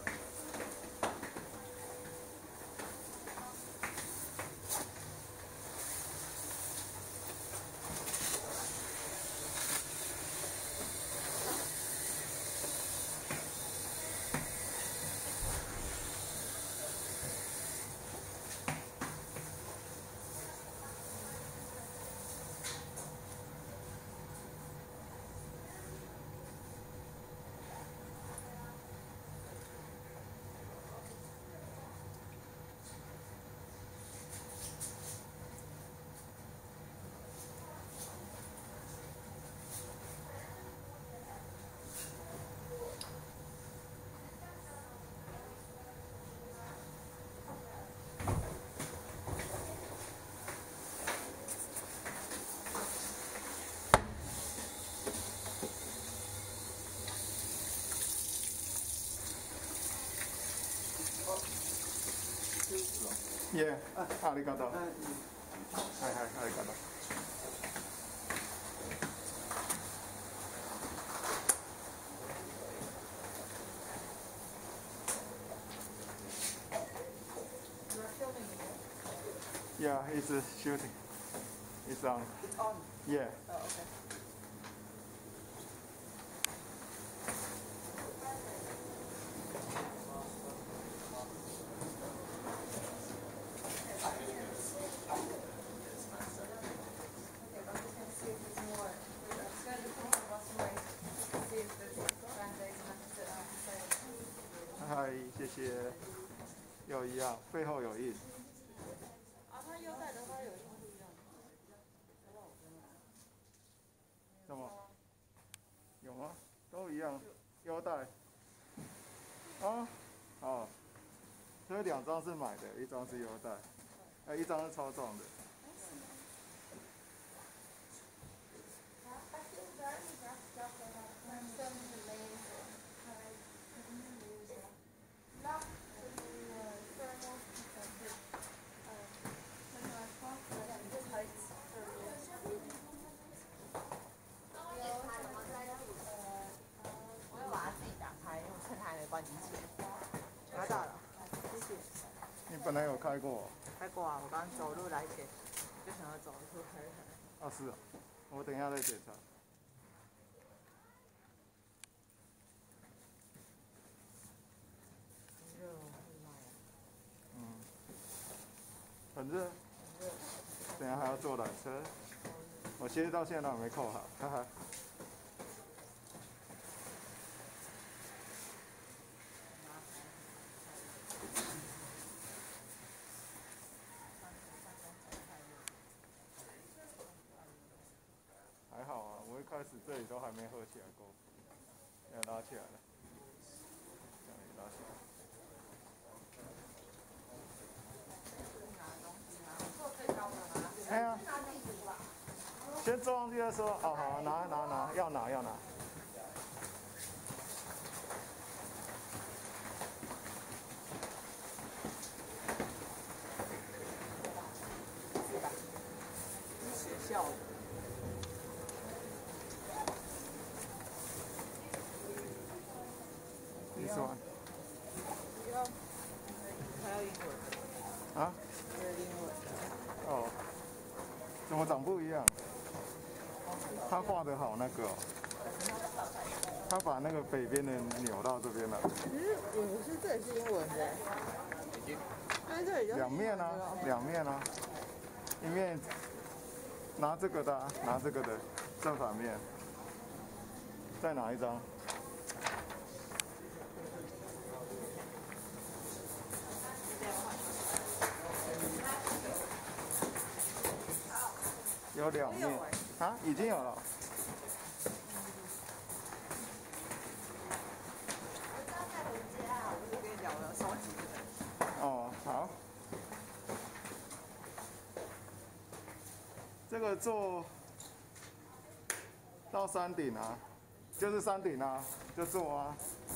いえ、ありがとう。はいはい、ありがとう。Yeah, it's shooting. It's on. It's on. Yeah. Oh, okay. Hi, 谢谢。有一样，背后有印。 啊，它腰带的话有印不一样。 什么？有吗？都一样，腰带。啊，哦，所以两张是买的，一张是腰带，呃，一张是超壮的。 我要把它自己打开，因为我趁它还没关机前。拿到了，谢谢。 你本来有开过？ 开过啊，我刚走路来前就想要走路开开。 啊，是啊，我等一下再检查。 很热哦，很热。 嗯，很热。等一下还要坐缆车，我鞋子到现在还没扣好，哈哈。还好啊，我一开始这里都还没合起来过，要拉起来了，这样也拉起来。哎呀，先坐上去再说。哦，好，拿拿拿，要拿要拿。 是学校的。 你说。 不要，还要英文。 啊？ 还有英文。 哦。怎么长不一样？他画的好那个哦，他把那个北边的扭到这边来。 其实有些这也是英文的。因为这里就是两面啊，两面啊，一面拿这个的、啊，拿这个的正反面。再拿一张。有两面啊，已经有了。 我跟你讲，我要收集这个。 哦，好。这个做到山顶啊，就是山顶啊，就做啊。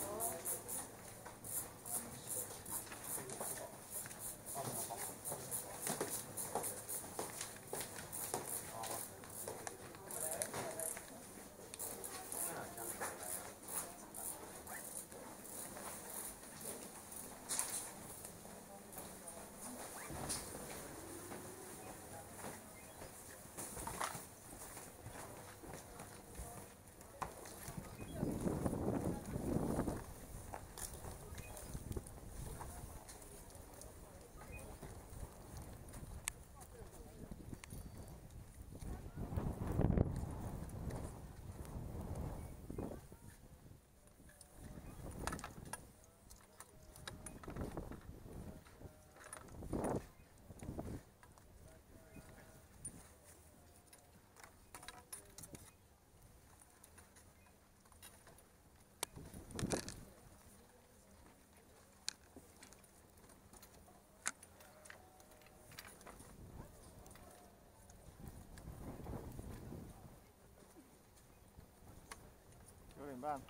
九点半。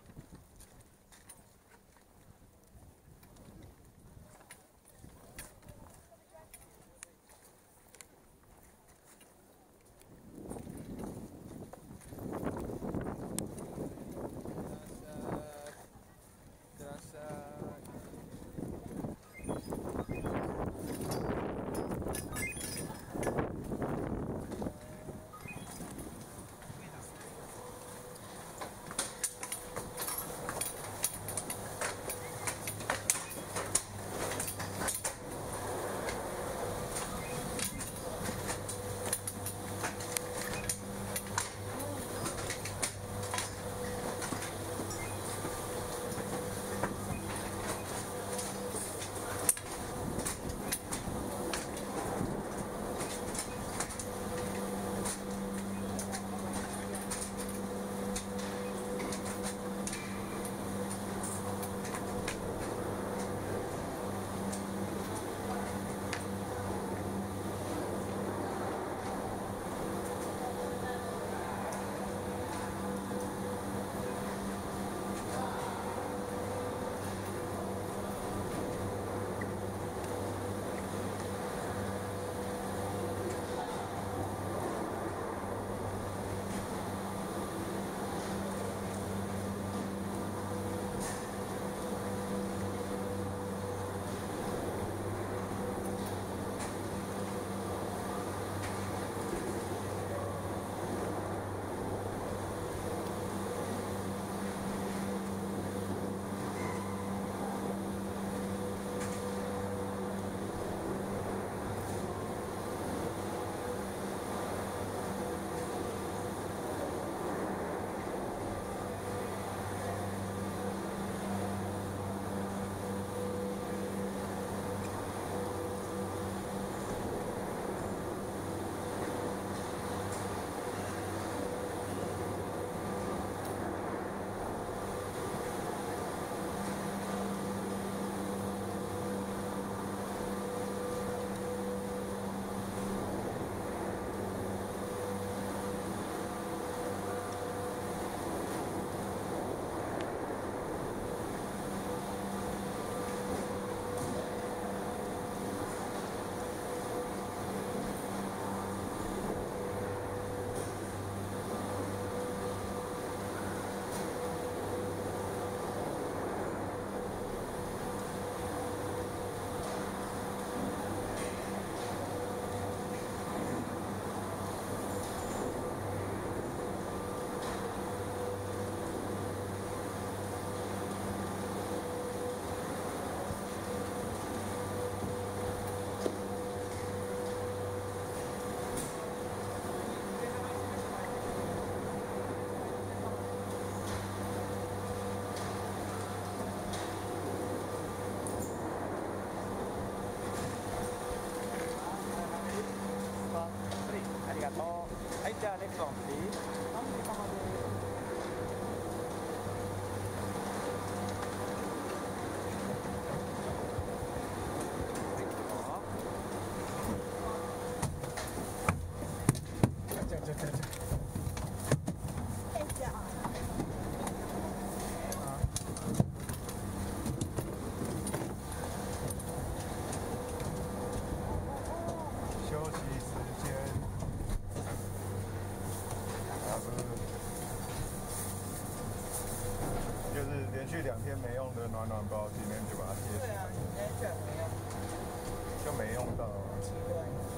暖暖包，今天就把它接起来。 对啊，你那卷没用， 就没用到啊。 奇怪。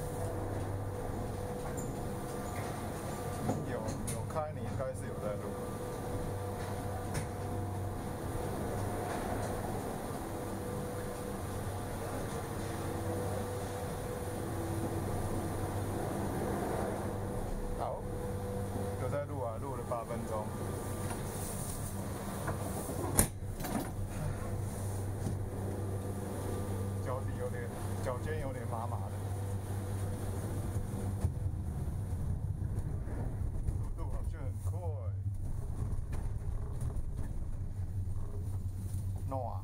有有开，你应该是有在录。好，有在录啊，录了八分钟。脚底有点，脚尖有点麻麻的。速度好像很快。no 啊。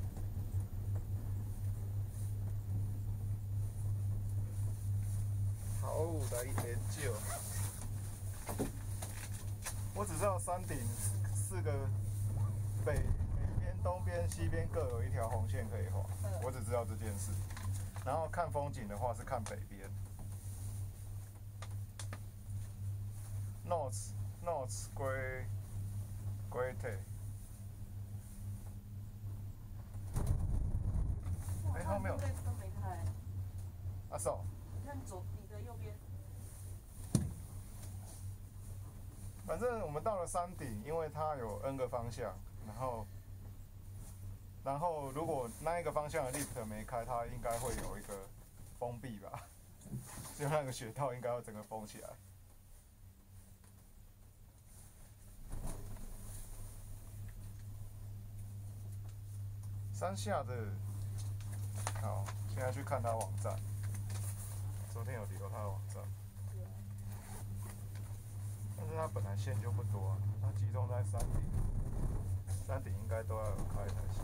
好，来研究。我只知道山顶四个北北边、东边、西边各有一条红线可以画，我只知道这件事。然后看风景的话是看北边。North North 归归退。哎，后面有。 都没开。 阿嫂。 你看左，你的右边。 反正我们到了山顶，因为它有 N 个方向，然后，然后如果那一个方向的 lift 没开，它应该会有一个封闭吧，就那个雪道应该要整个封起来。山下的，好，现在去看它网站，昨天有留它的网站。但是它本来线就不多、啊，它集中在山顶，山顶应该都要有开才行。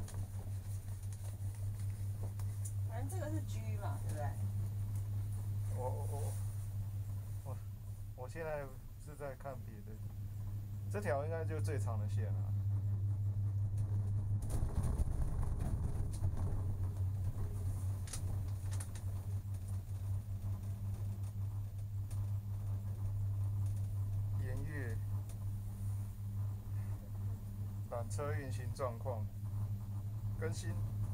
反正这个是 G 嘛，对不对？ 我我我我现在是在看别的，这条应该就是最长的线了、啊。缆车运行状况更新。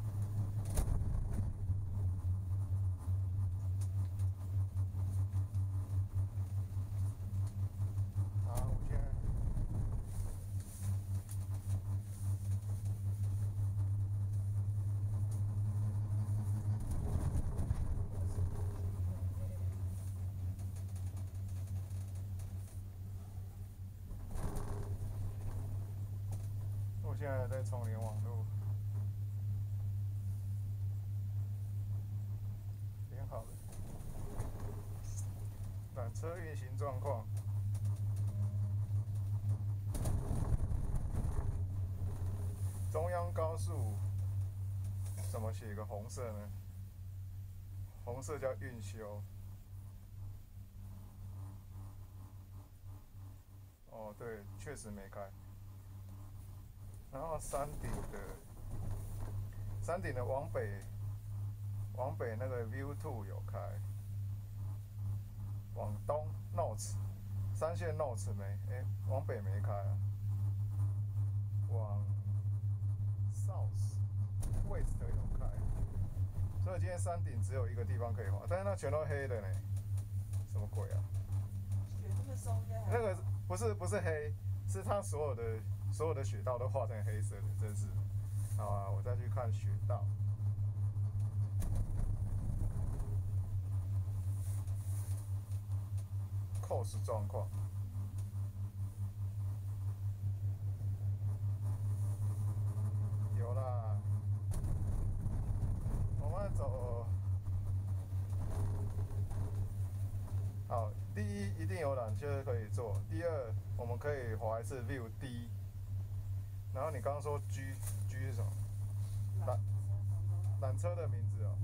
好，我现在我现在在重连网路，连好了。缆车运行状况，中央高速怎么写个红色呢？红色叫运修。哦，对，确实没开。然后山顶的，山顶的往北，往北那个 View Two 有开，往东 Notes， 三线 Notes 没，哎，往北没开啊，往 South West 有开，所以今天山顶只有一个地方可以滑，但是那全都黑的呢，什么鬼啊？ 雪这么松应该还。 那个不是不是黑，是它所有的。所有的雪道都画成黑色的，真是。好啊，我再去看雪道。course 状况。有啦。我们走。好，第一一定有缆车可以坐，第二我们可以滑一次 view D。然后你刚刚说 G G 是什么？缆缆车的名字哦。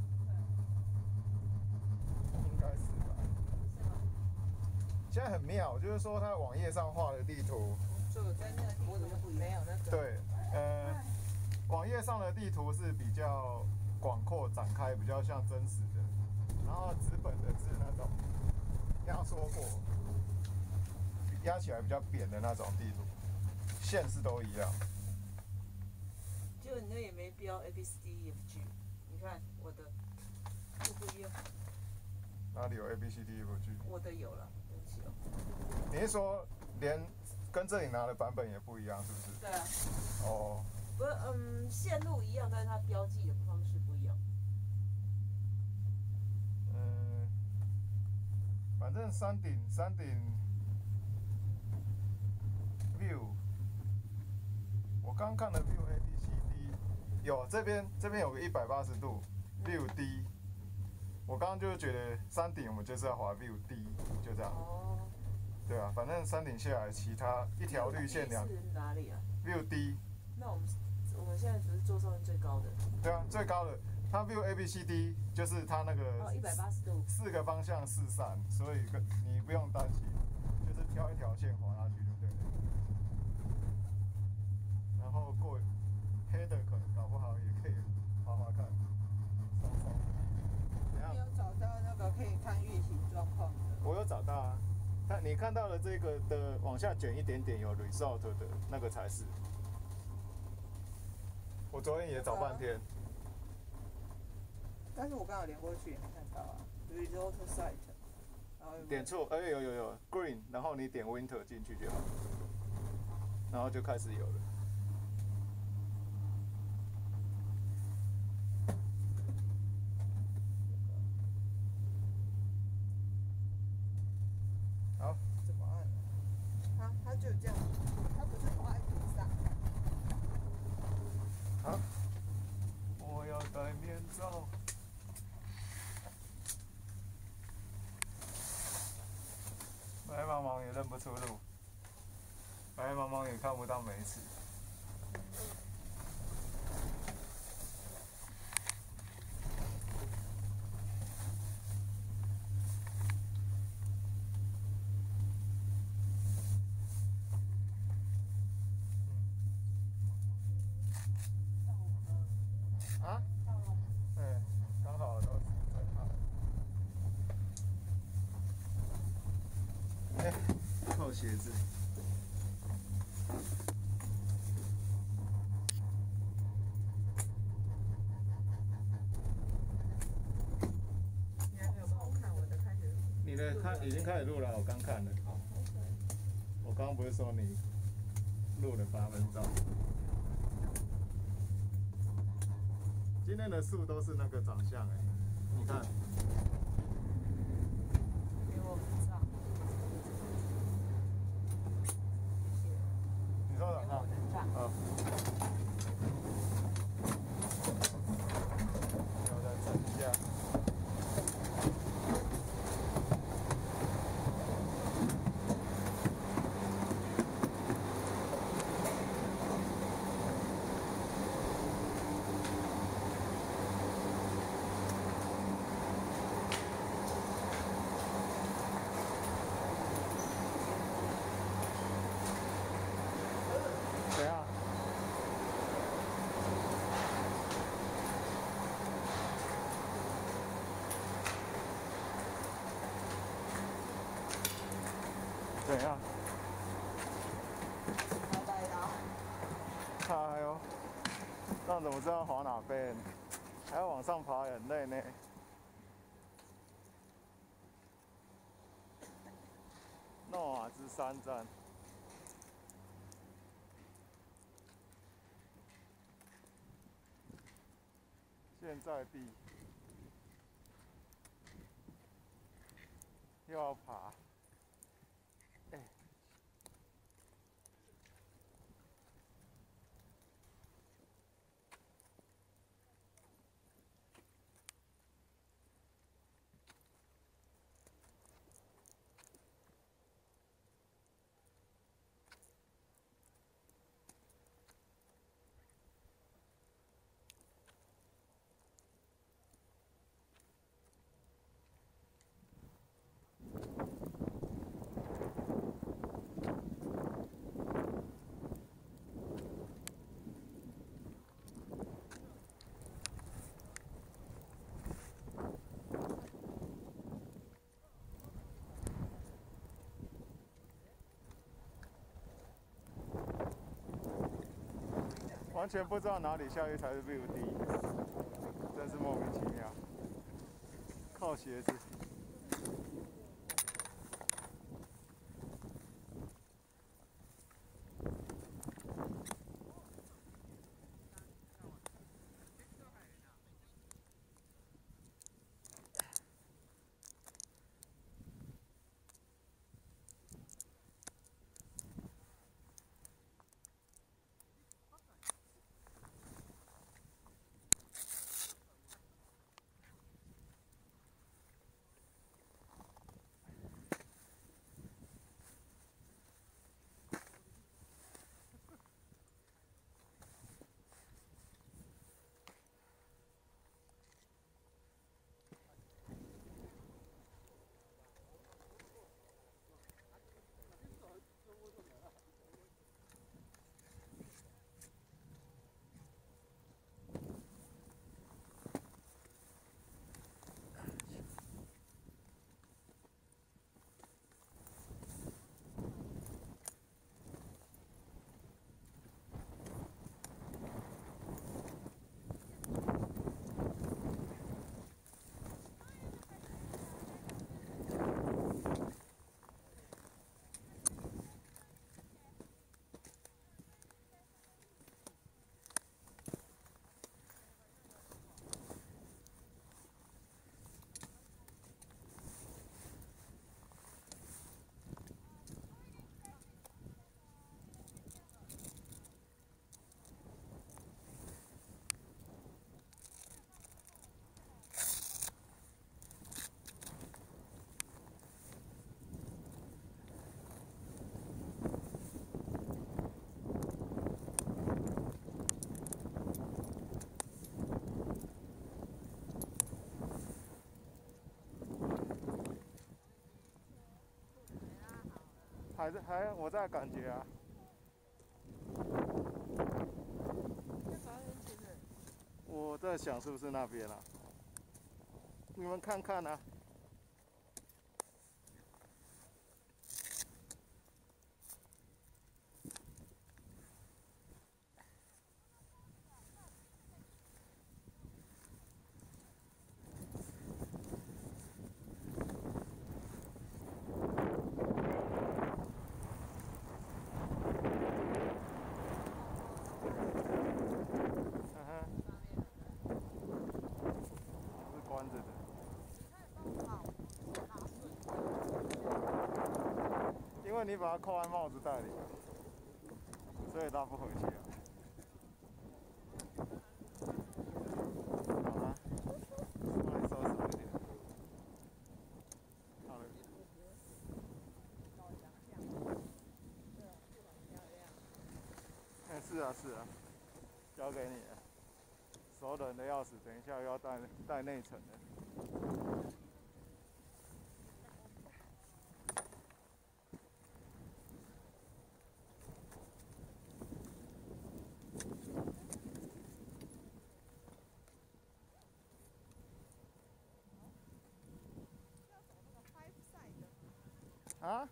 应该是吧。 是吗？ 现在很妙，就是说它网页上画的地图。 就在那个地图就没有那个。 对，呃，网页上的地图是比较广阔展开，比较像真实的。然后纸本的是那种压缩过、压起来比较扁的那种地图。线是都一样。 就你那也没标 A B C D E F G， 你看我的就不一样。 哪里有 A B C D E F G？ 我的有了，对不起哦。 你是说连跟这里拿的版本也不一样，是不是？ 对啊。 哦。 不是，嗯，线路一样，但是它标记的方式不一样。 嗯，反正山顶山顶 view， 我刚看的 view A B C D， 有这边这边有个一百八十度 view D， 我刚刚就觉得山顶我们就是要滑 view D， 就这样。哦。对啊，反正山顶下来，其他一条绿线两。 是哪里啊 ？view D。 那我们我们现在只是坐上面最高的。 对啊，最高的。它 view A B C D 就是它那个哦，一百八十度， 四个方向四散，所以你不用担心，就是挑一条线滑下去就对了。然后过黑的可能搞不好也可以滑滑看，松松。 你有找到那个可以看月形状况的？ 我有找到啊，它你看到的这个的往下卷一点点有 result 的那个才是。我昨天也找半天。 但是我刚好连过去也没看到啊 ，result site， 然后点错，哎、欸、有有有 green， 然后你点 winter 进去就好，然后就开始有了。好， 怎么按？它它就这样，它不是画在地上。 好，我要戴面罩。白茫茫也认不出路，白茫茫也看不到梅子。啊？嗯，刚好都在看。哎、欸，扣鞋子。 你还没有帮我看我的开始。 你的开已经开始录了，我刚看了。我刚刚不是说你录了八分钟？今天的树都是那个长相哎、欸，你看。 给我合照。 你说长相？啊。我再整一下。怎样？怎样？ 拜拜啦。 哎呦，那怎么知道滑哪边？还要往上爬，很累呢。诺瓦兹山站。现在地又要爬，哎、欸。 完全不知道哪里下去才是 view 第一，真是莫名其妙。靠鞋子。还是还我在感觉啊。我在想是不是那边啊？你们看看啊。因为你把它扣在帽子袋里，所以它不回去啊。好了，帮你收拾一点。好了。哎，是啊是啊，交给你了。手冷的要死，等一下又要带带内层的。啊？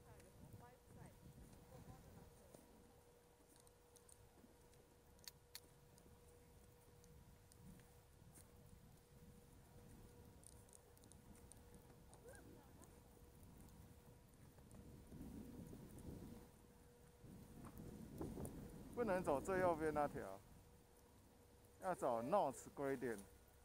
不能走最右边那条，要走 North Gradient。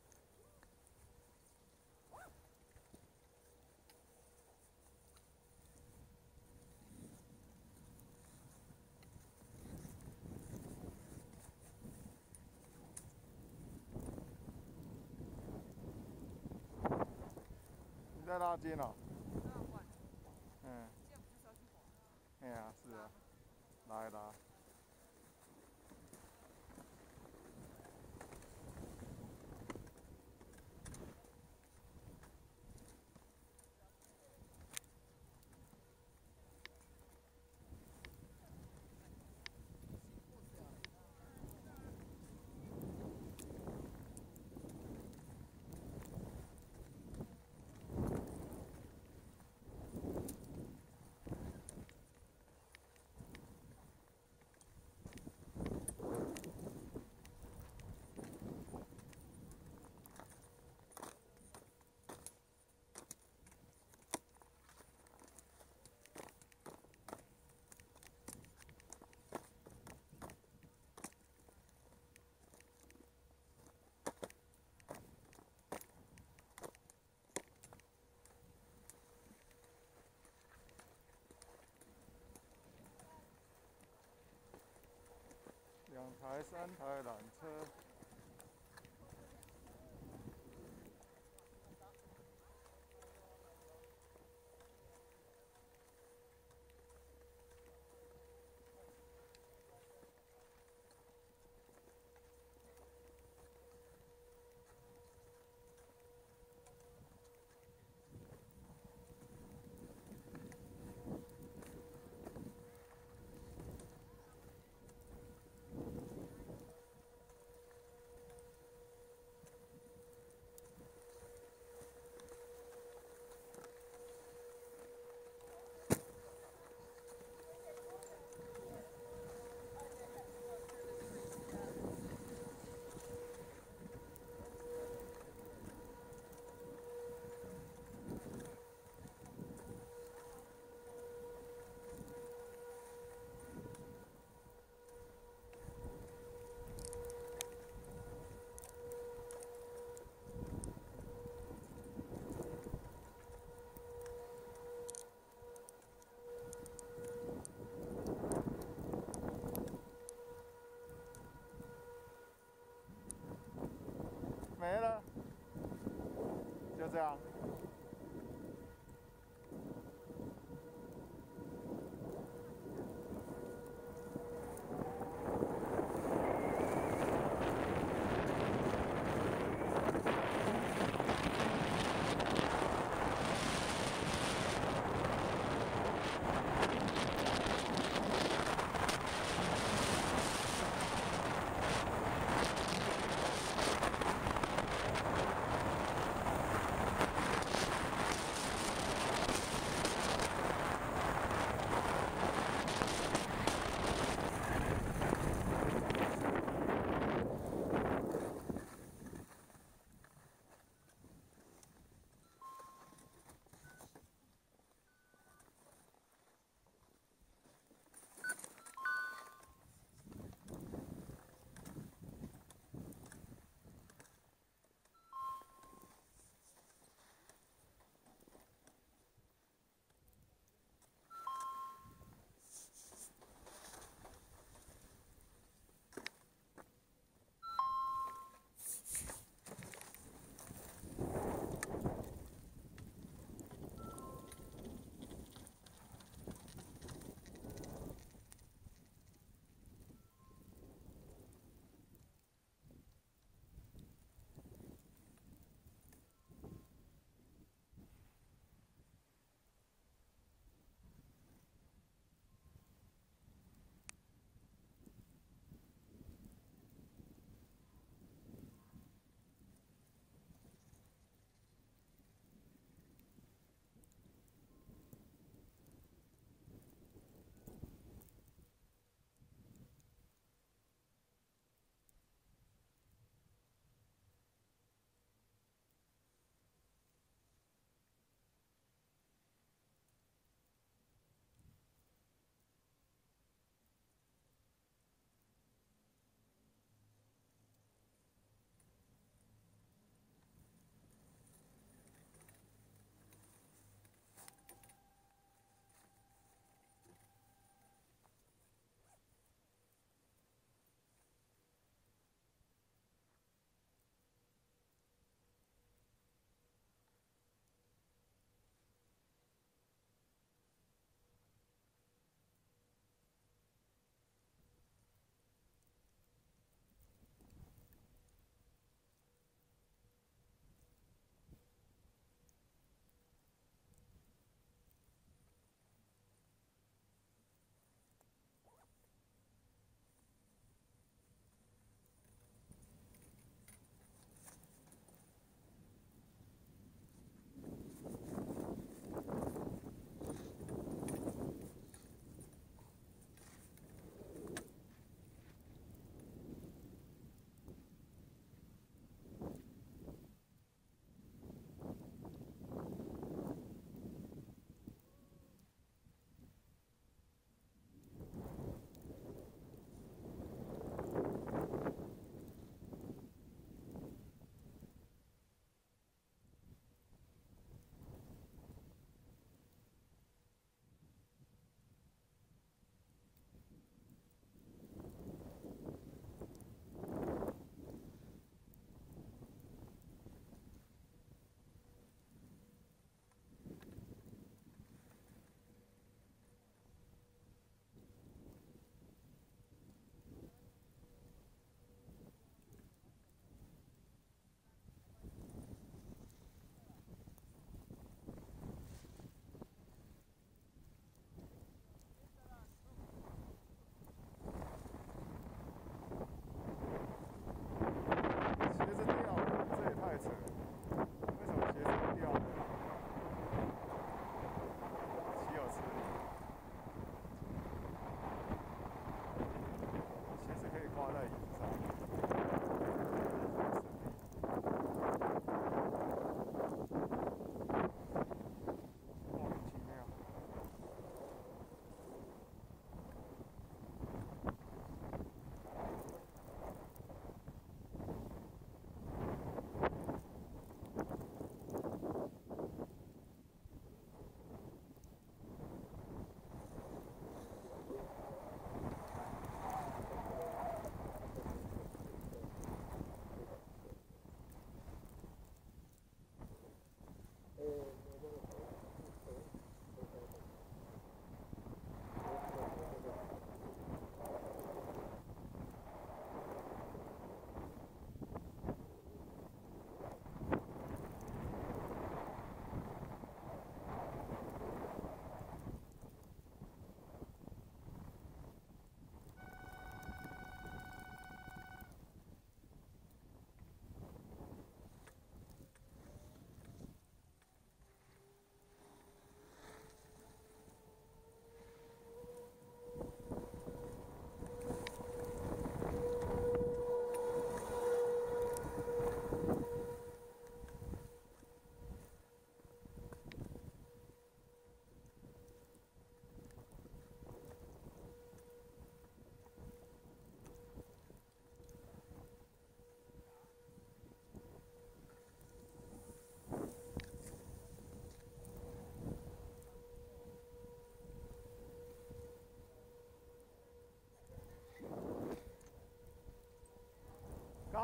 你在拉筋哦？嗯。哎呀，是啊，拉一拉。 台三台缆车。没了，就这样。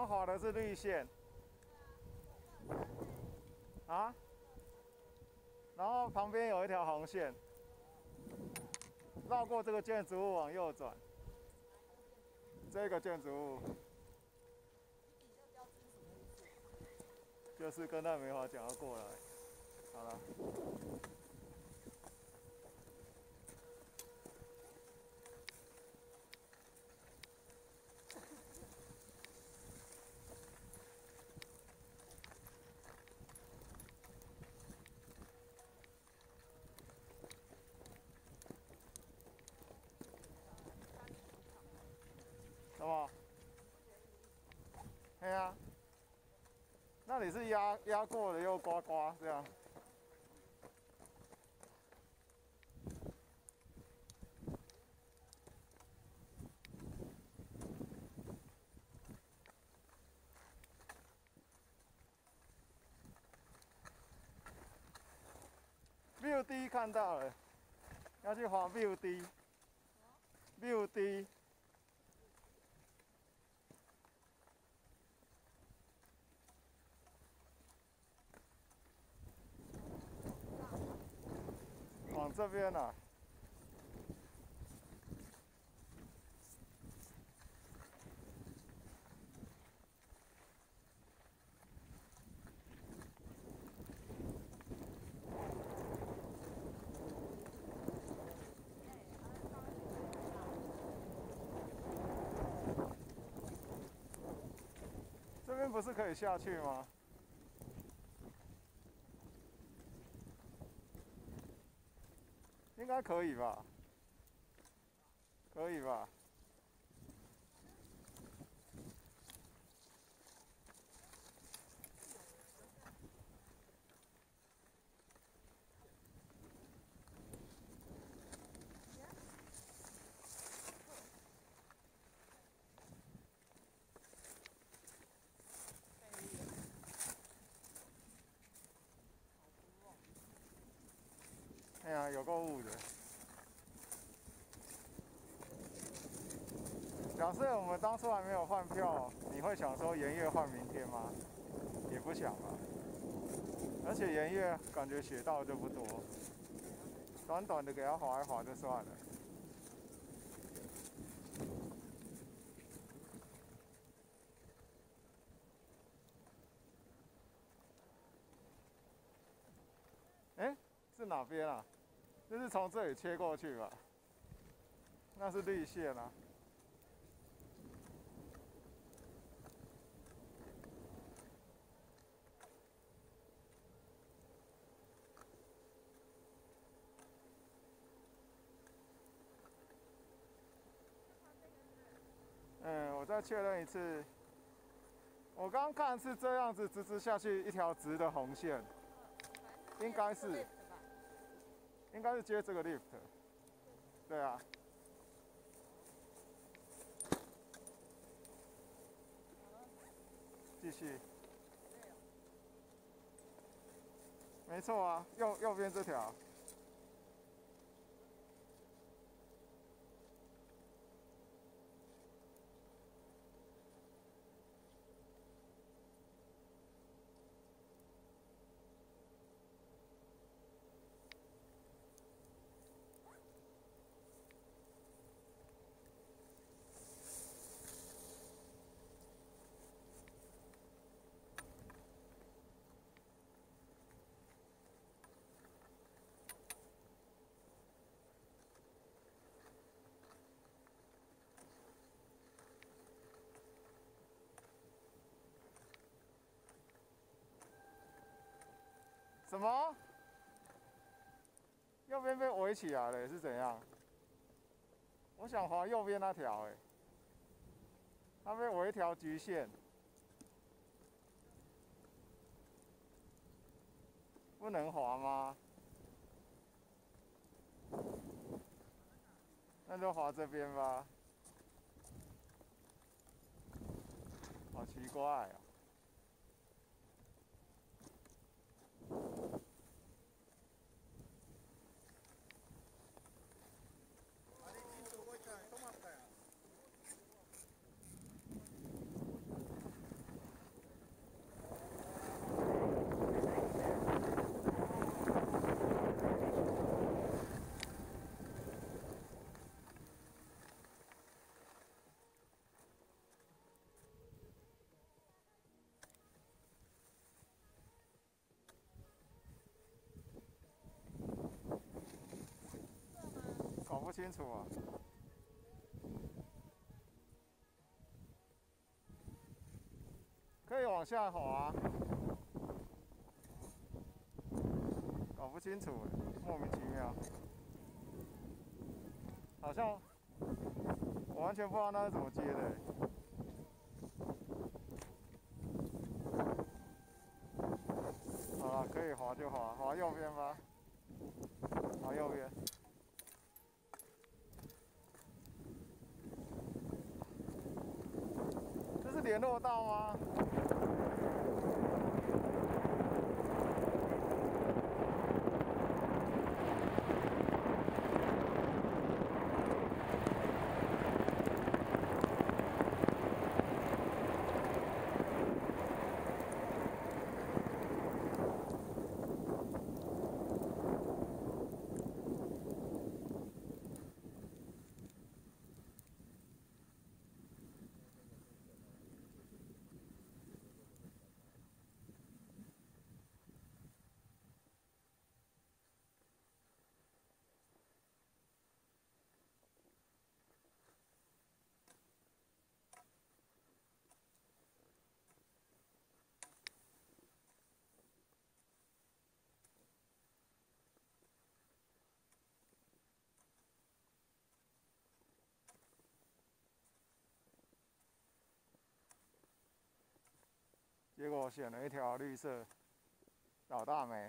刚划的是绿线，啊，然后旁边有一条红线，绕过这个建筑物往右转，这个建筑物，就是跟那梅花讲要过来，好了。什么？对啊，那里是压压过的又刮刮这样。view 低看到了，要去滑 view 低 ，view 低。往这边啊，这边不是可以下去吗？应该可以吧？可以吧？哎呀，有够雾的。假设我们当初还没有换票，你会想说盐月换明天吗？也不想吧。而且盐月感觉雪道就不多，短短的给它滑一滑就算了。哎、欸，是哪边啊？就是从这里切过去吧。那是绿线啊。嗯，我再确认一次。我刚刚看是这样子，直直下去一条直的红线，应该是，应该是接这个 lift。对啊。继续。没错啊，右右边这条。什么？右边被围起来了，是怎样？我想滑右边那条，哎，它被围一条橘线，不能滑吗？那就滑这边吧。好奇怪哦。 清楚啊。可以往下滑、啊。搞不清楚，莫名其妙。好像我完全不知道那是怎么接的。好了，可以滑就滑，滑右边吧。滑右边。这是联络道吗？结果选了一条绿色老大梅。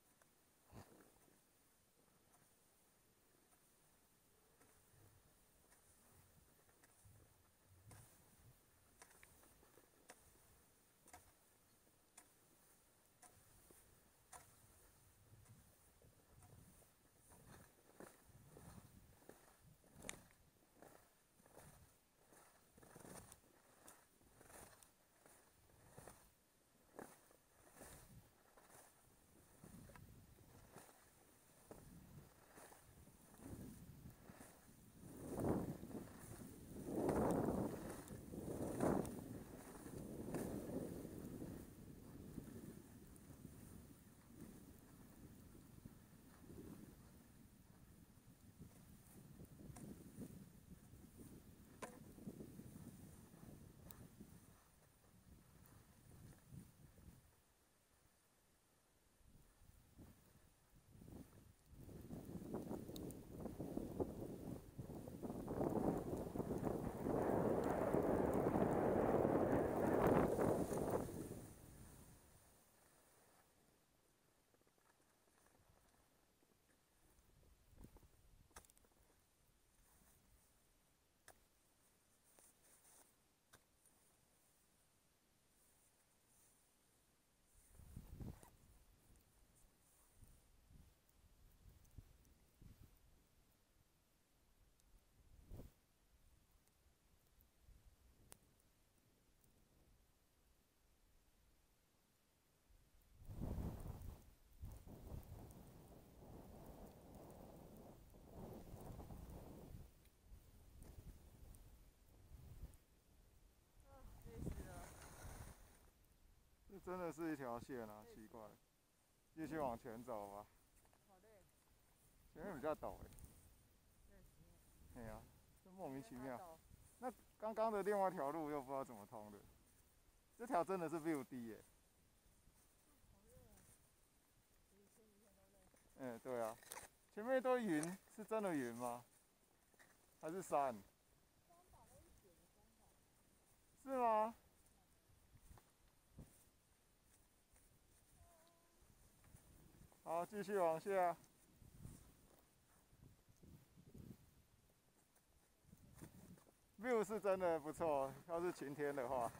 这真的是一条线啊，奇怪。继续往前走吧。 好累。 前面比较陡哎。对呀，这莫名其妙。那刚刚的另外一条路又不知道怎么通的。这条真的是 view 低耶。嗯，对啊。前面一堆云是真的云吗？还是山？是吗？好，继续往下。view 是真的不错，要是晴天的话。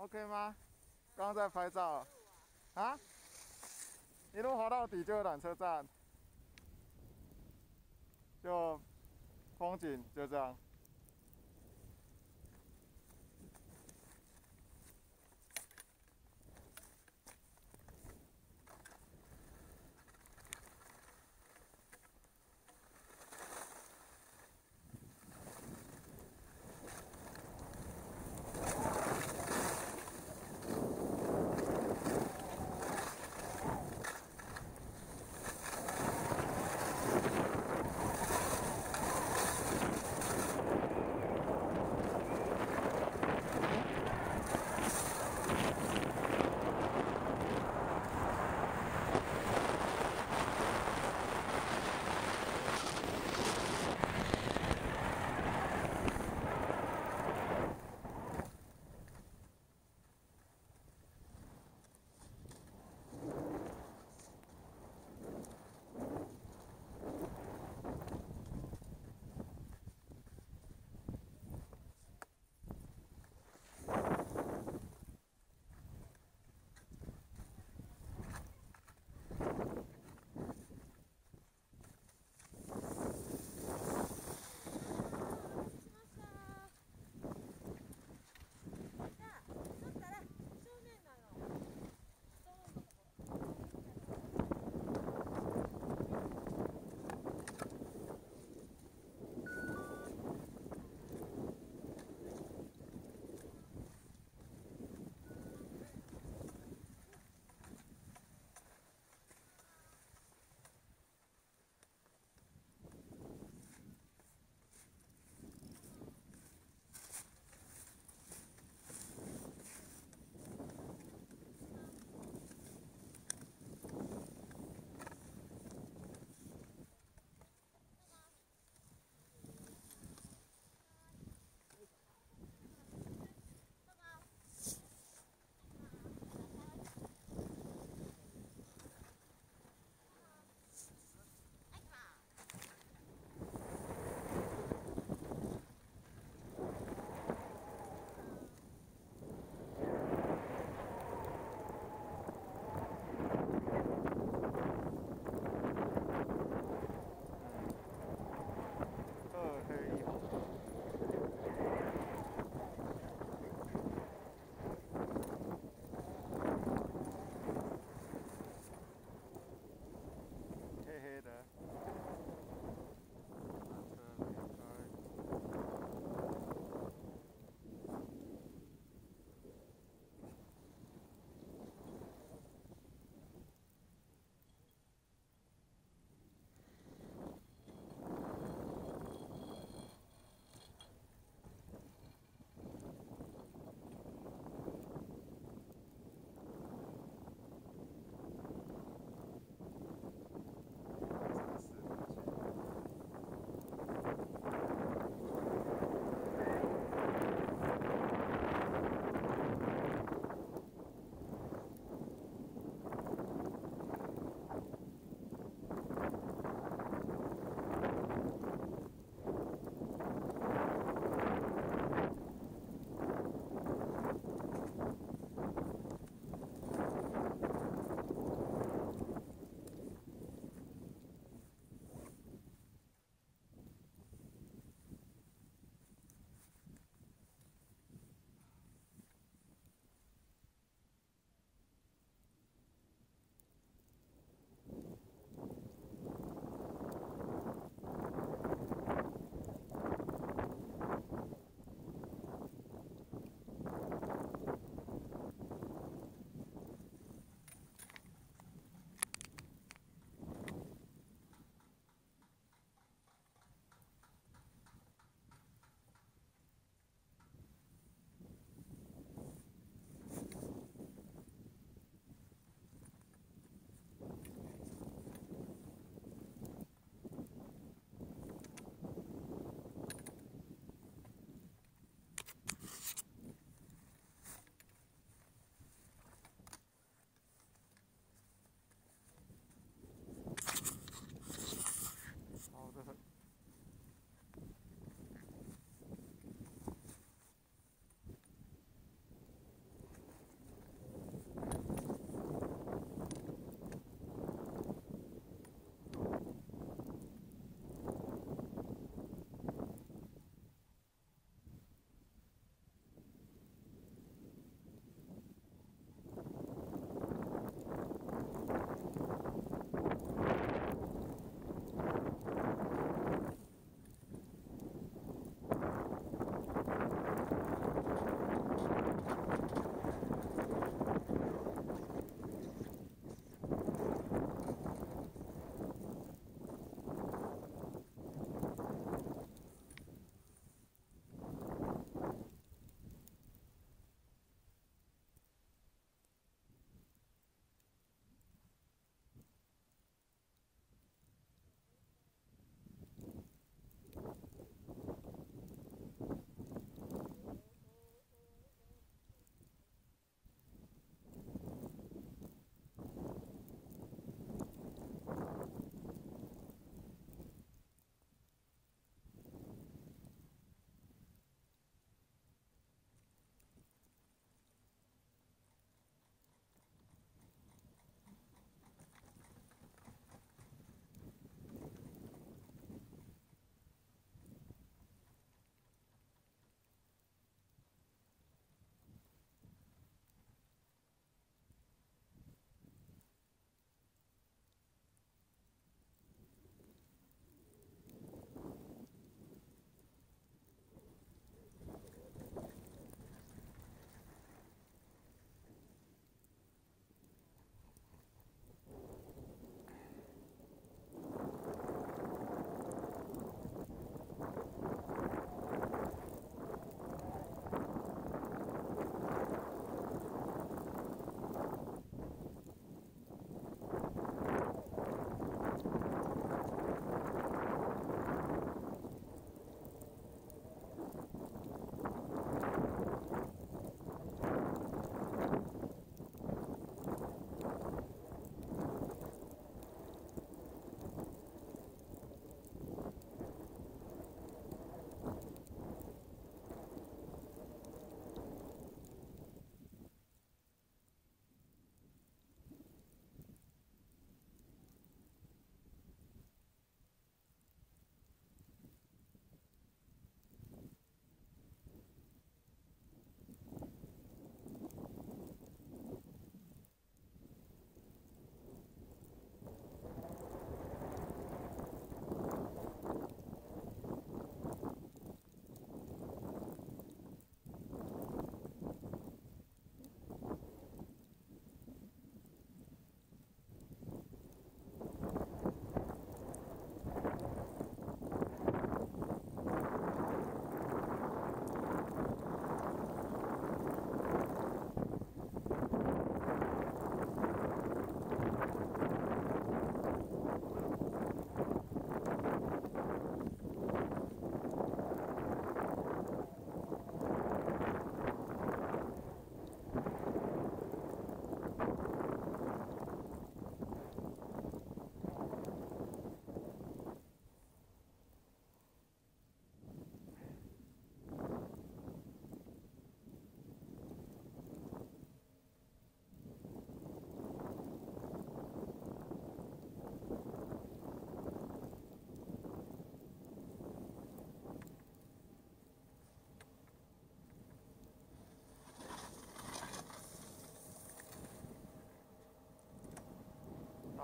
OK 吗？刚刚在拍照。啊？一路滑到底就有缆车站，就风景就这样。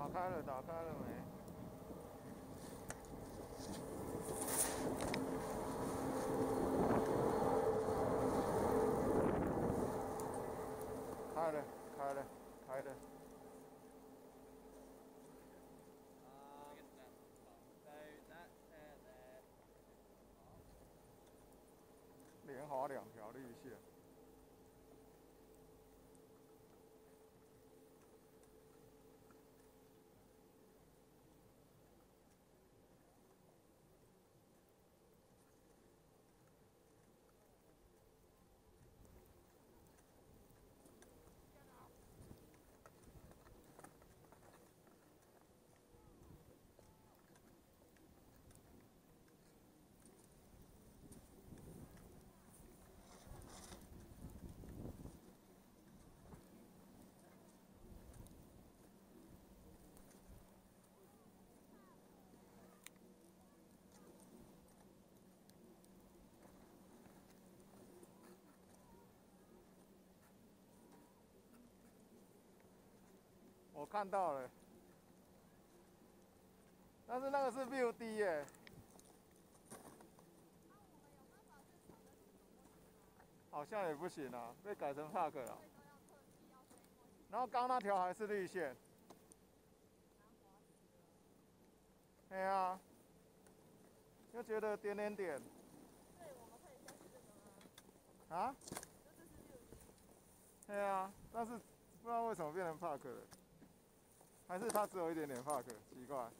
打开了，打开了没？开了，开了，开了。连划两条绿线。我看到了，但是那个是 view 低耶。好像也不行啊，被改成 park 了。然后刚那条还是绿线。对啊，就觉得点点点。 对，我们看一下是这个吗？ 啊？ 这是六一。 对啊，但是不知道为什么变成 park 了，还是它只有一点点 park， 奇怪。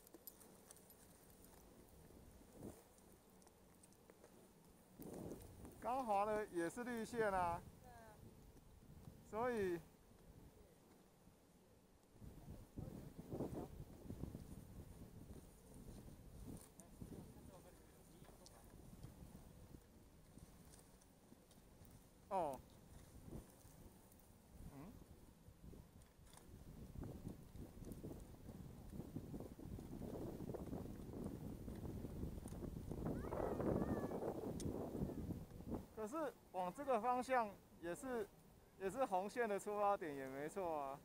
刚滑的也是绿线啊，所以哦，嗯，可是往这个方向也是也是红线的出发点，也没错啊。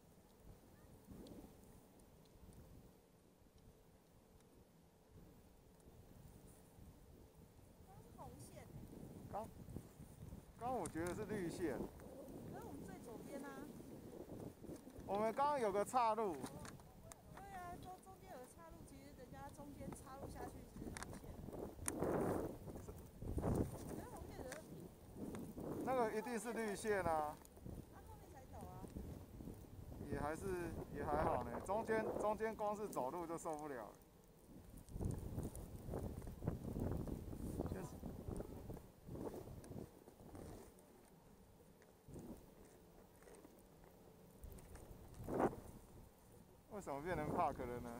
刚是红线。 刚刚我觉得是绿线。 可是我们最左边啊。 我们刚刚有个岔路。 对啊，中中间有个岔路，其实人家中间插入下去是红线。可是红线有个平。 那个一定是绿线啊。 他后面才走啊。 也还是也还好呢，中间中间光是走路就受不了了。就是为什么变成 park 了呢？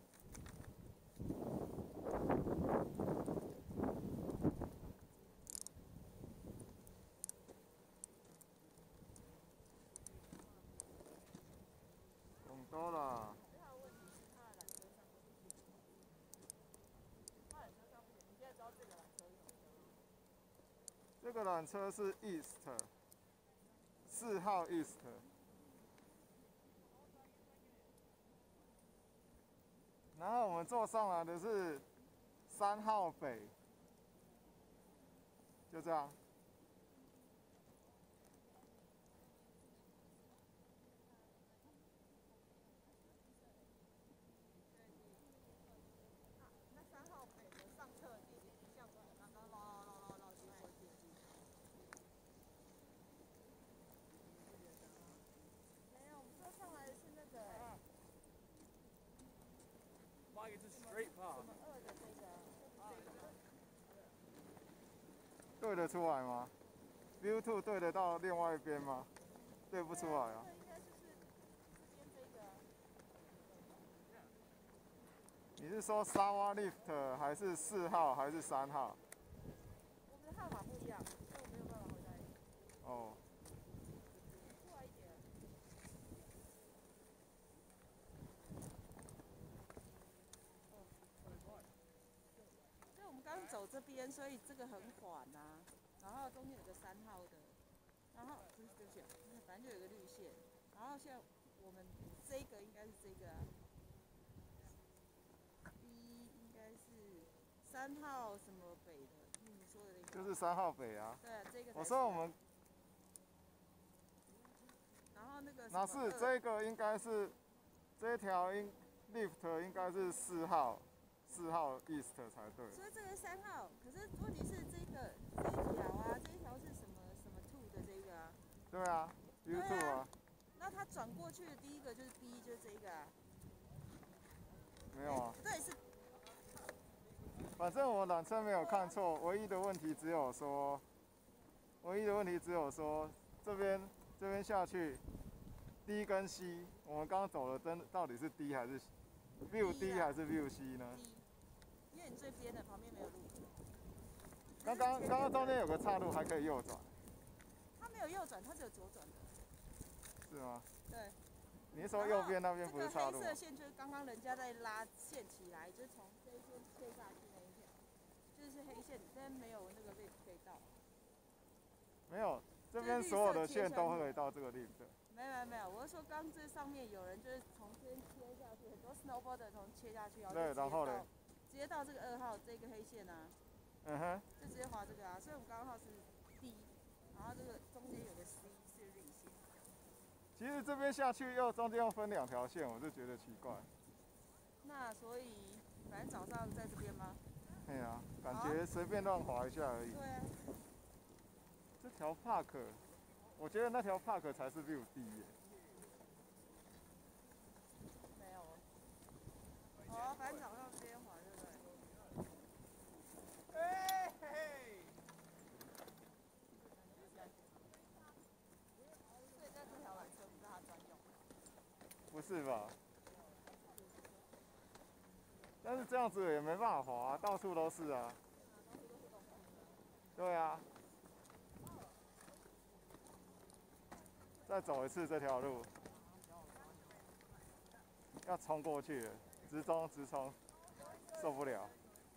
懂多了。 最大的问题是它的缆车上不行。它缆车上不行，你现在知道这个缆车是什么车吗？ 这个缆车是 East， 四号 East。然后我们坐上来的是三号北，就这样。 那三号北的上侧地点就像我们刚刚绕绕绕绕绕去过去。没有，我们坐上来的是那个。 Why it's a straight path? 什么二的这个？ 对得出来吗 ？View two 对得到另外一边吗？对不出来啊。 这应该就是这边这个。 你是说沙瓦 lift 还是四号还是三号？ 我们的号码不一样，所以我没有办法回答你。 哦。 出来一点。所以我们刚刚走这边，所以这个很缓呐、啊。然后中间有个三号的，然后不是对不起，反正就有个绿线。然后现在我们这个应该是这个啊。B 应该是三号什么北的，你说的那个。 就是三号北啊。 对啊，这个。 我说我们。 然后那个。 那是这个应该是，这条应 lift 应该是四号，四号 east 才对。 所以这个是三号，可是问题是这个这一条啊，这一条是什么什么 two 的这个啊？ 对啊 ，U two 啊。 那它转过去的第一个就是 B， 就是这个啊。 没有啊。 对，是。 反正我缆车没有看错，唯一的问题只有说，唯一的问题只有说这边这边下去 D 跟 C， 我们刚刚走的灯到底是 D 还是 view D 还是 view C 呢 ？D， 因为你最边的旁边没有路。 刚刚刚刚中间有个岔路，还可以右转。 它没有右转，它只有左转的。 是吗？ 对。 你是说右边那边不是岔路？ 这个黑色线就是刚刚人家在拉线起来，就是从这一边切下去那一条，就是黑线，但没有那个 lift 可以到。 没有，这边所有的线都可以到这个 lift。 没有没有没有，我是说刚这上面有人就是从这边切下去，很多 snowboarder 从切下去，然后对，然后呢？ 直接到这个二号这个黑线啊。 嗯哼。 就直接滑这个啊，所以我们刚好是 D， 然后这个中间有个 C 是绿线。 其实这边下去又中间又分两条线，我就觉得奇怪。 那所以反正早上在这边吗？ 对啊，感觉随便乱滑一下而已。 对啊。 这条 park， 我觉得那条 park 才是 view D 耶。 没有。哦，反正早上这边滑对不对？ 哎嘿嘿。 所以在这条缆车不是他专用。 不是吧？但是这样子也没办法滑、啊，到处都是啊。对啊。再走一次这条路，要冲过去了，直冲直冲，受不了。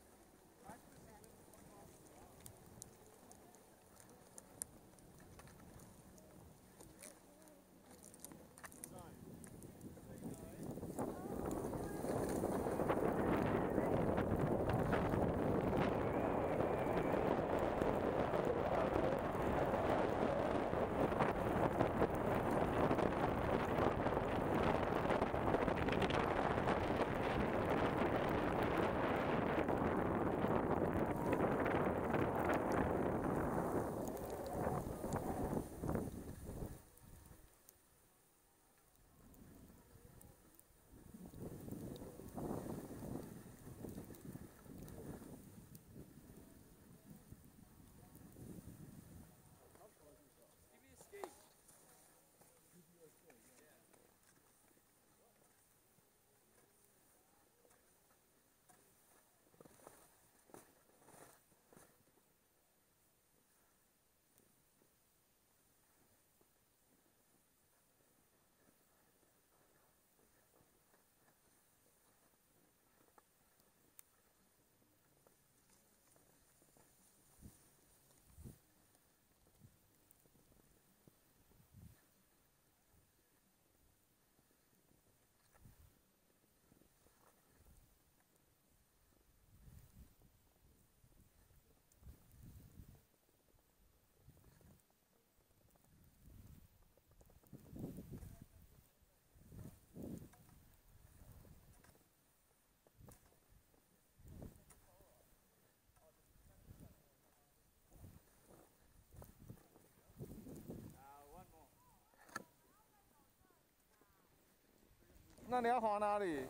那你要滑哪里？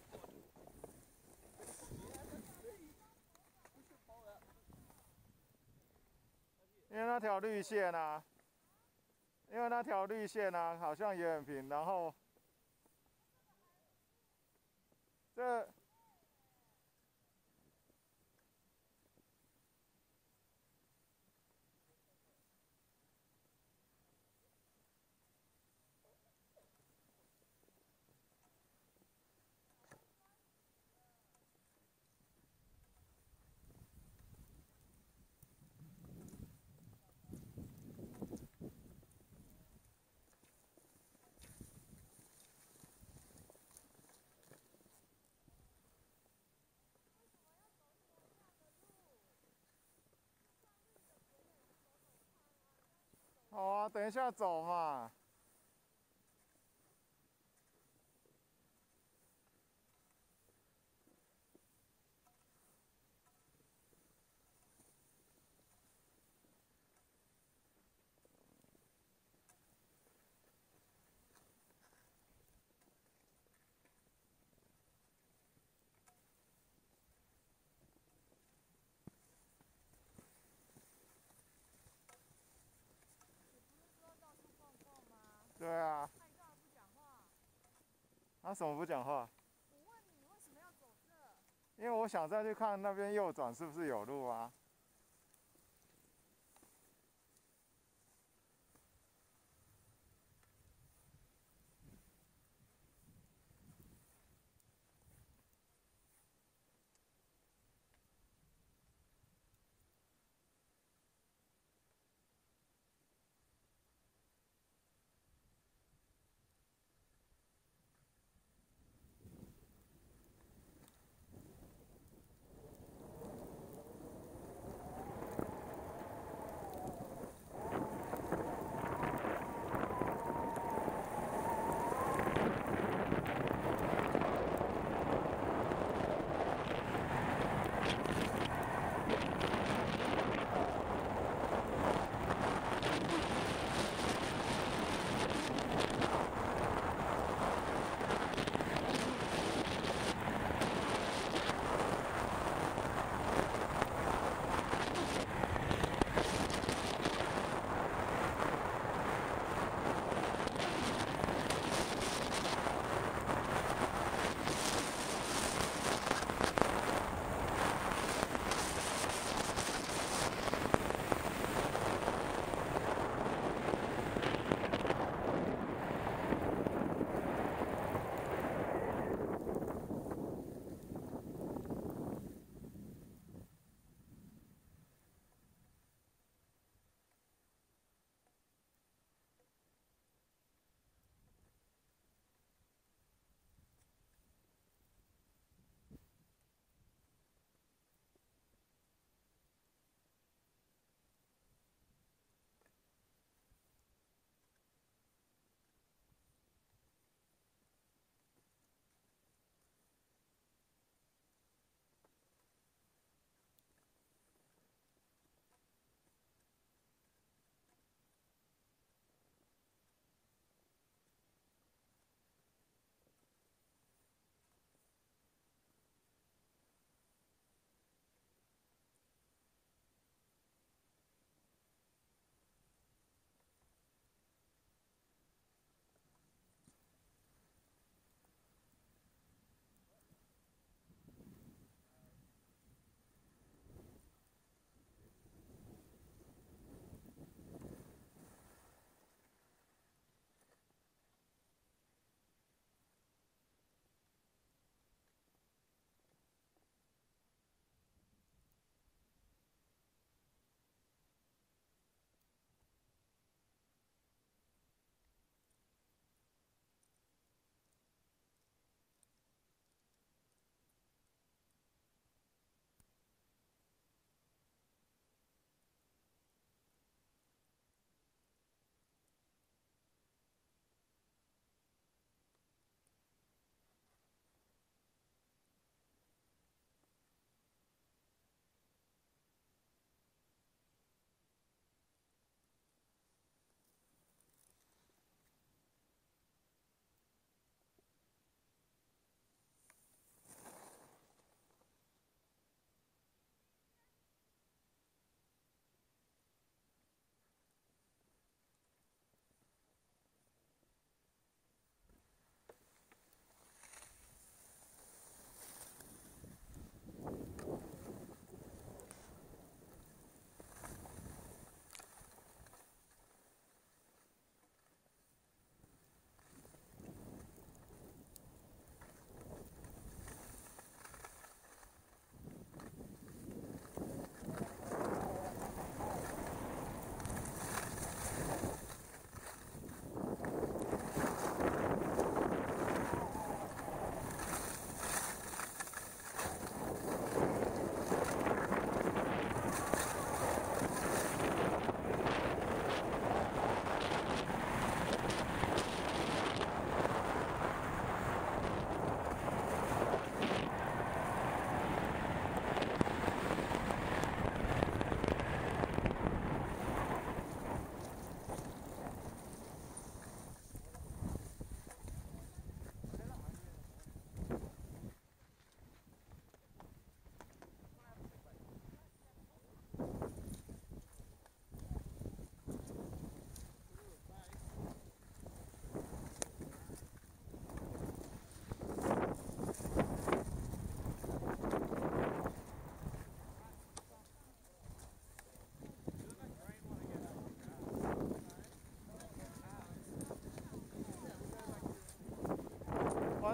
因为那条绿线啊，因为那条绿线啊，好像也很平，然后这。 好啊，等一下走嘛。对啊。 那你干嘛不讲话？ 他怎么不讲话？ 我问你为什么要走这？ 因为我想再去看那边右转是不是有路啊。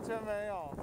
全没有。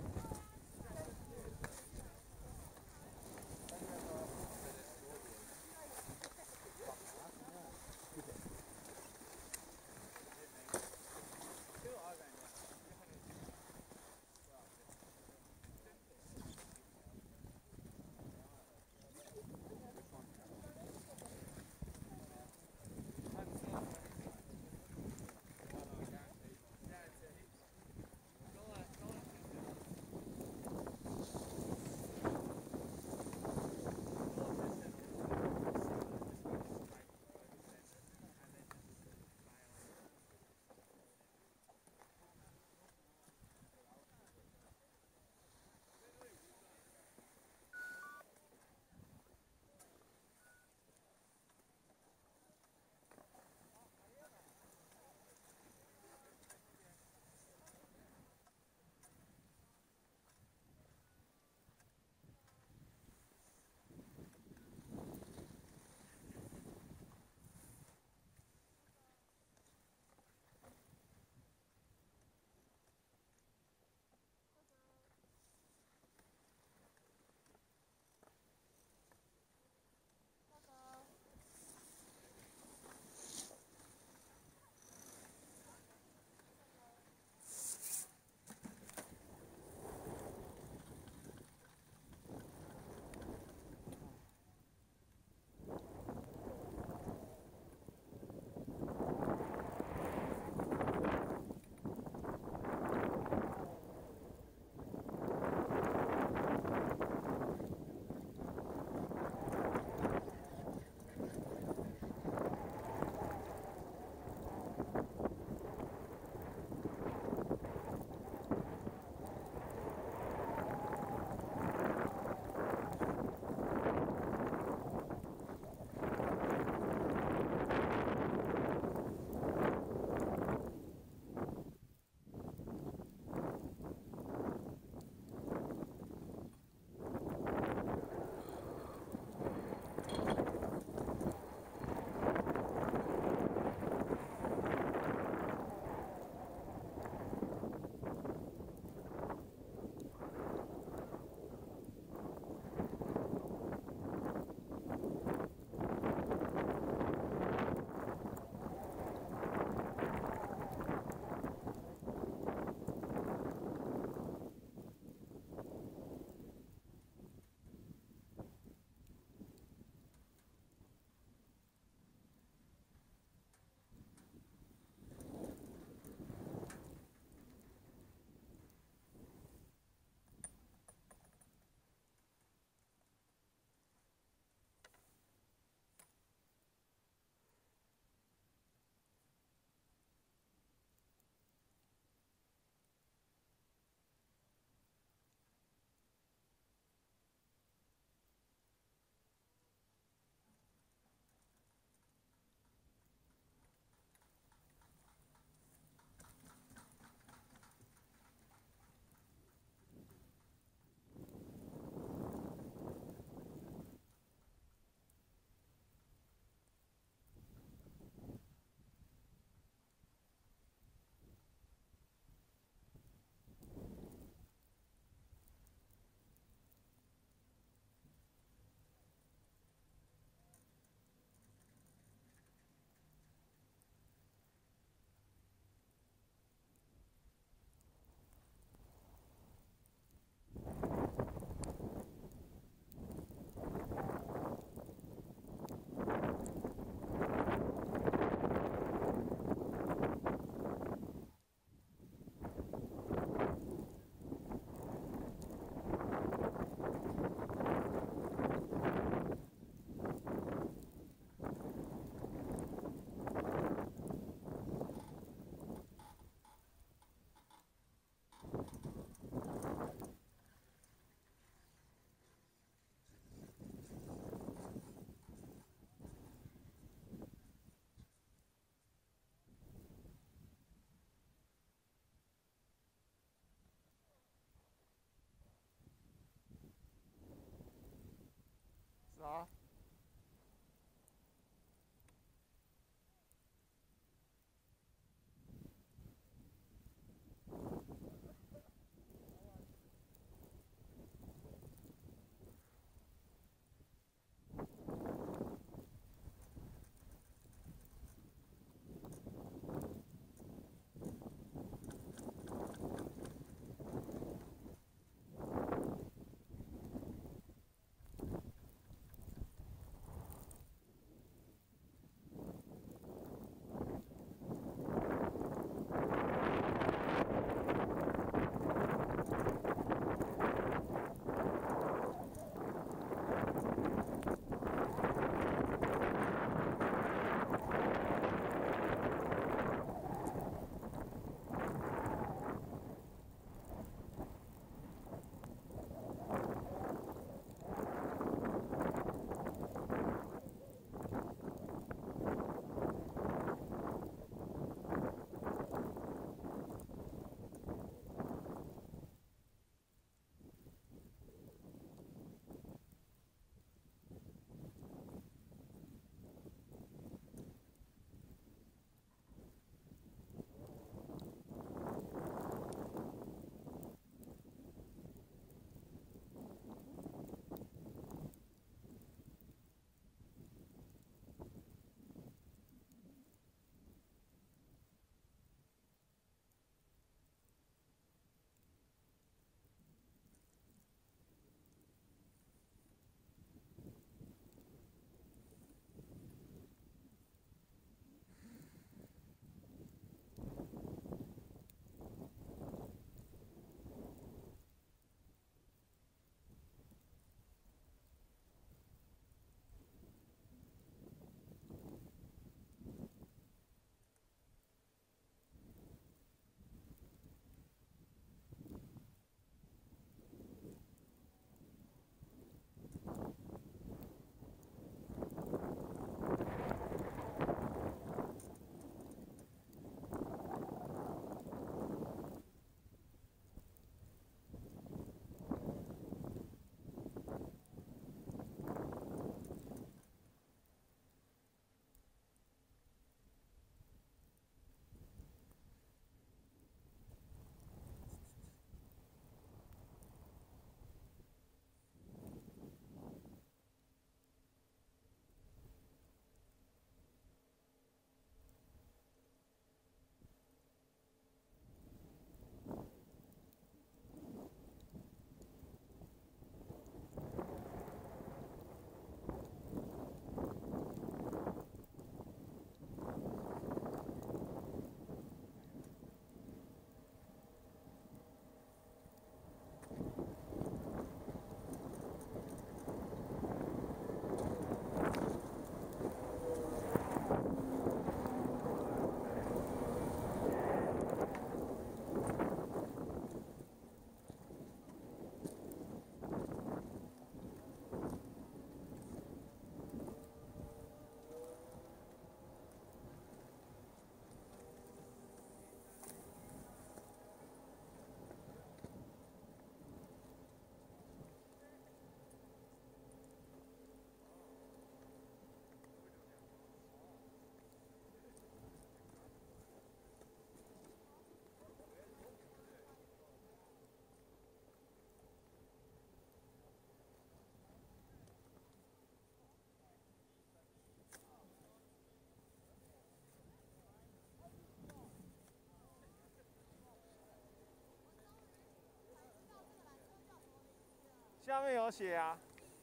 下面有写啊。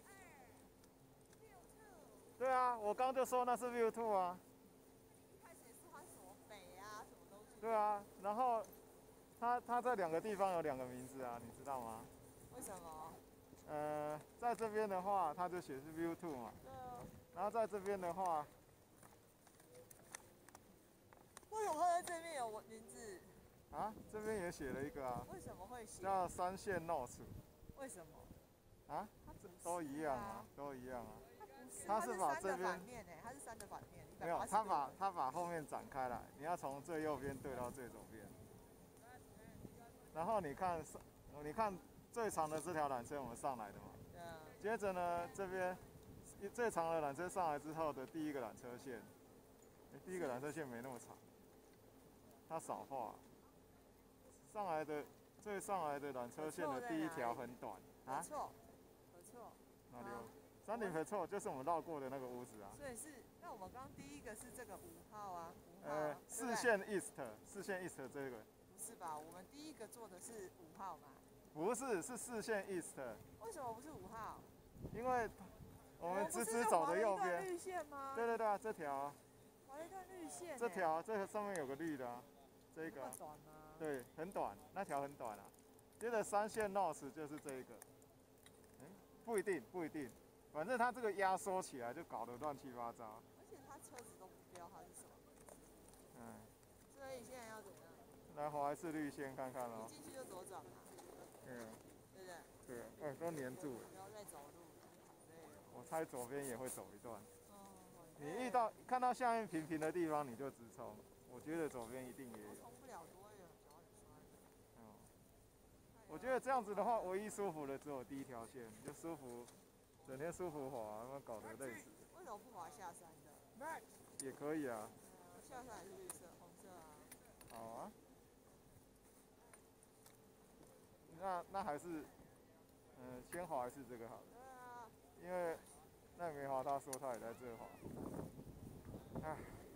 对啊，我刚就说那是 View Two 啊。 一开始也是它什么北啊，什么东西。 对啊，然后它它这两个地方有两个名字啊，你知道吗？ 为什么？ 呃，在这边的话，它就写是 View Two 嘛。 对啊。 然后在这边的话， 为什么会在这边有名字？ 啊，这边也写了一个啊。 为什么会写？ 叫三线 North。 为什么？ 啊？都一样啊，都一样啊。 它是把这边反面哎，它是三的反面。 没有，它把它把后面展开来，你要从最右边对到最左边。然后你看上，你看最长的这条缆车我们上来的嘛。 对啊。 接着呢，这边最长的缆车上来之后的第一个缆车线，欸、第一个缆车线没那么长，它少画。上来的最上来的缆车线的第一条很短啊。 没错，没错。 哪里有？山顶没错，就是我们绕过的那个屋子啊。 所以是，那我们刚第一个是这个五号啊，五号、啊。 呃，四线 East， 四线 East 这个。 不是吧？我们第一个做的是五号嘛？ 不是，是四线 East。 为什么不是五号？ 因为我们直直走的右边。 绿线吗？ 对对对啊，这条啊。 划了一段绿线、欸。 这条，这个上面有个绿的啊，这个、啊。 短吗？ 对，很短，那条很短啊。接着三线 North 就是这一个。哎、欸，不一定，不一定。反正它这个压缩起来就搞得乱七八糟。 而且它车子都不标它是什么。 嗯。 所以现在要怎样？ 来划一次绿线看看咯。 一进去就左转嘛。 嗯。 对不对？ 对，哎、欸，都黏住了。 不要再走路，好累哦。 我猜左边也会走一段。 哦。 你遇到看到下面平平的地方你就直冲，我觉得左边一定也有。 冲不了多远，脚很酸。 哦。我觉得这样子的话，唯一舒服的只有第一条线，你就舒服。整天舒服滑，他妈搞得累死。 为什么不滑下山的？ 也可以啊。 呃，下山也是绿色、红色啊。 好啊。那那还是，嗯、呃，先滑一次这个好了。 对啊。 因为那梅华他说他也在这滑。唉。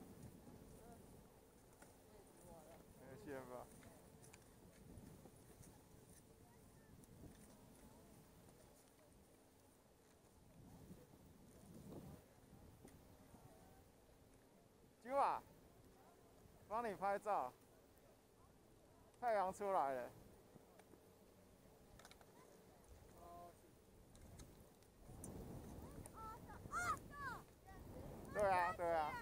那先吧。啾啊，帮你拍照。太阳出来了。对啊，对啊。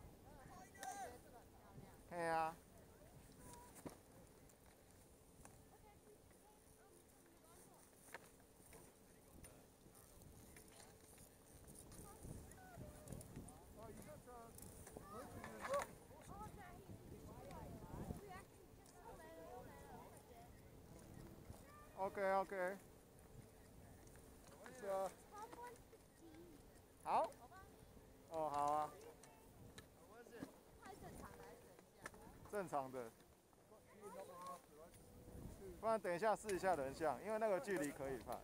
对啊。OK OK。是啊。好。哦，好啊。正常的。不然等一下试一下人像，因为那个距离可以拍。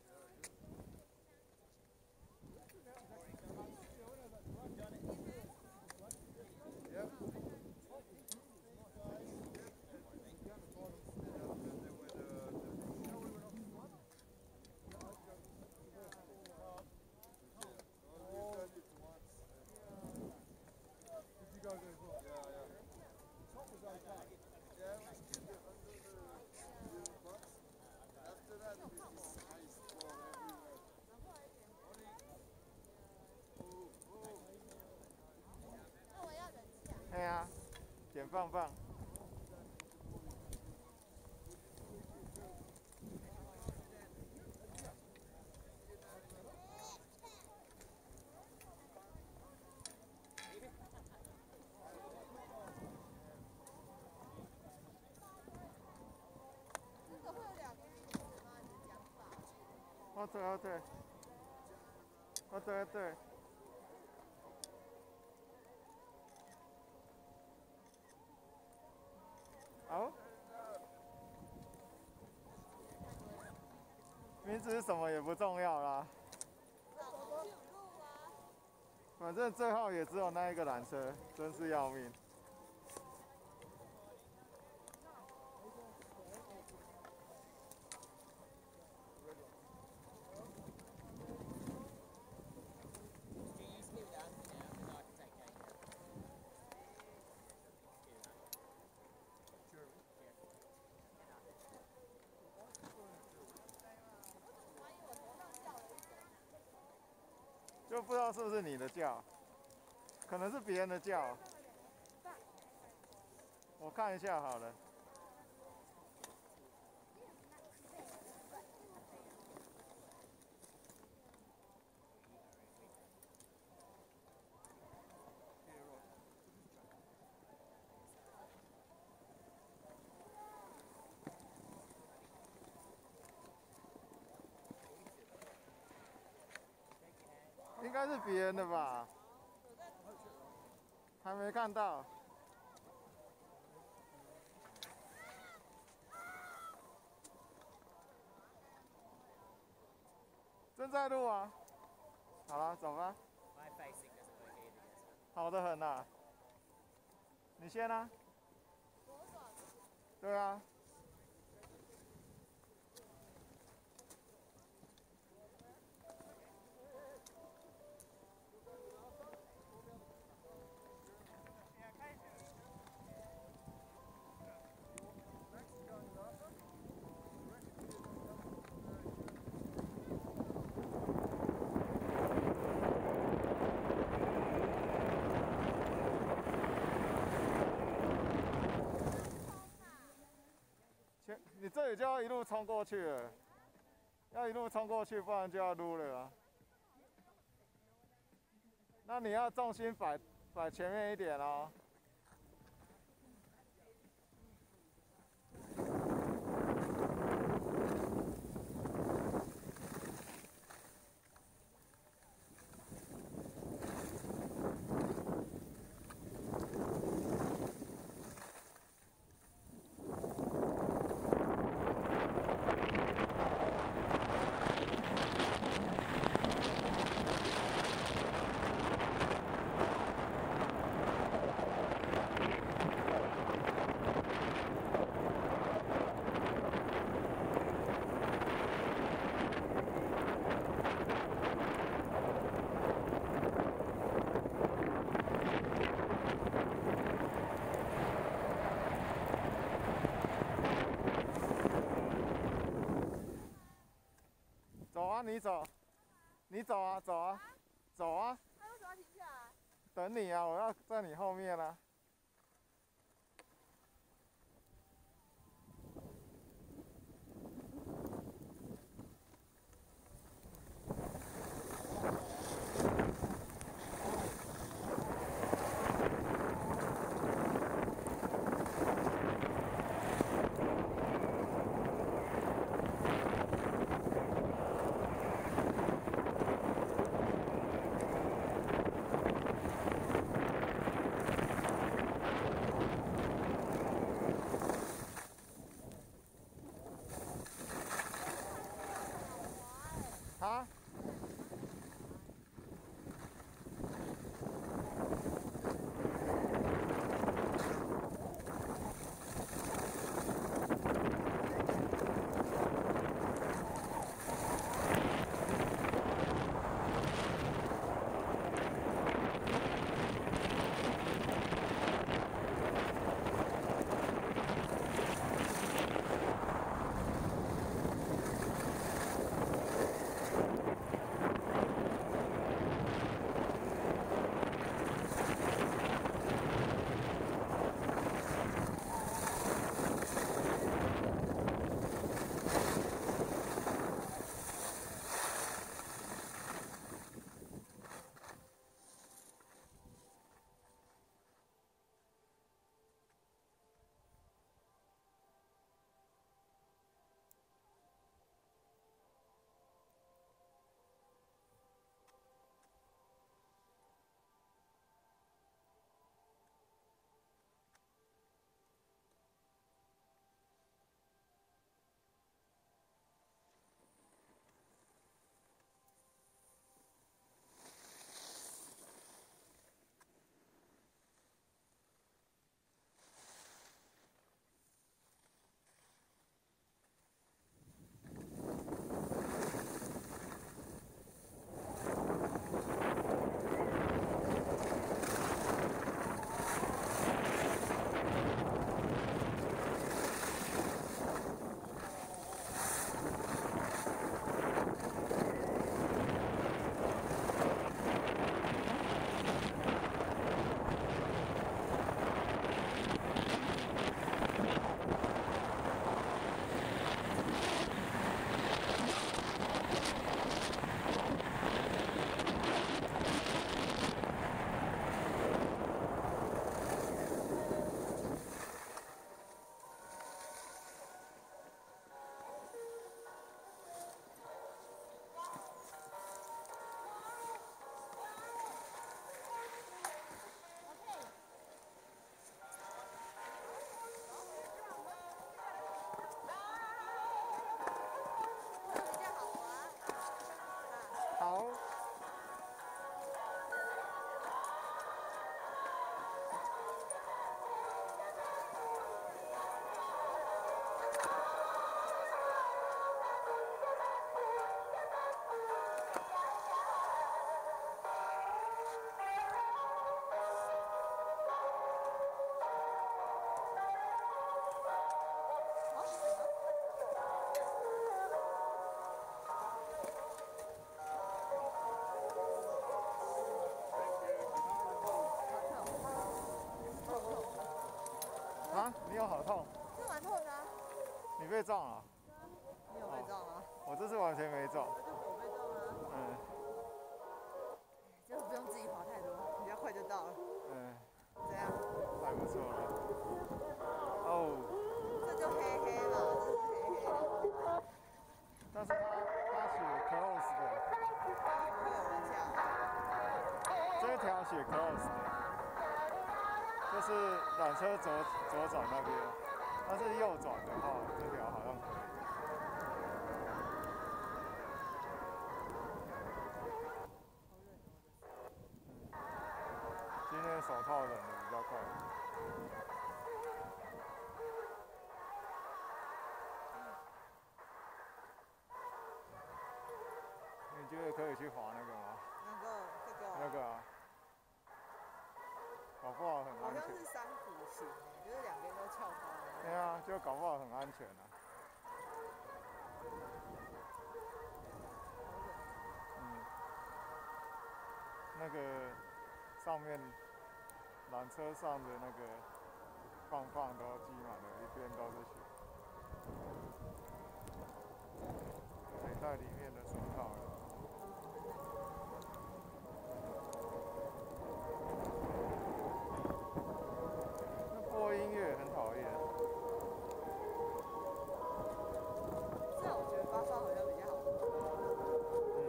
对啊，点棒棒。哦对哦对，哦对对。好。名字是什么也不重要啦。反正最后也只有那一个缆车，真是要命。 个不知道是不是你的叫，可能是别人的叫。我看一下好了。应该是别人的吧？还没看到。正在录啊。好了，走吧。好的很啊。你先啊。对啊。你这里就要一路冲过去了，要一路冲过去，不然就要撸了啊。那你要重心摆摆前面一点哦。走啊，你走，你走啊，走啊，走啊。 他为什么要停下来？ 等你啊，我要在你后面啊。 啊，你有好痛？ 这蛮痛的啊。 你被撞了？ 你有被撞吗？ 我这次完全没撞。 就狗被撞啊。 嗯。 这个不用自己跑太多，比较快就到了。 嗯。 怎样？ 还不错了。哦。 这就黑黑了，这是黑黑的。 但是它它写 close 的。 会有人下。 这一条写 close 的，就是缆车左左转那边，但是右转的话，这条好像可以。今天手套冷的比较快。你觉得可以去滑那个吗？ 那个这个。 那个啊。搞不好很安全。 好像是山谷型，就是两边都翘高。 对啊，就搞不好很安全啊。嗯。那个上面缆车上的那个棒棒都积满了，一边都是雪。得戴里面的手套了。播音乐很讨厌。 这样我觉得发烧好像比较好。 嗯。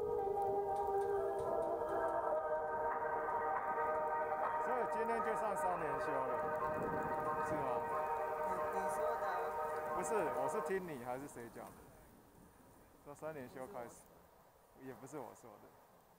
所以今天就算三连休了，是吗？ 你你说的。 不是，我是听你还是谁讲的？说三连休开始，也不是我说的。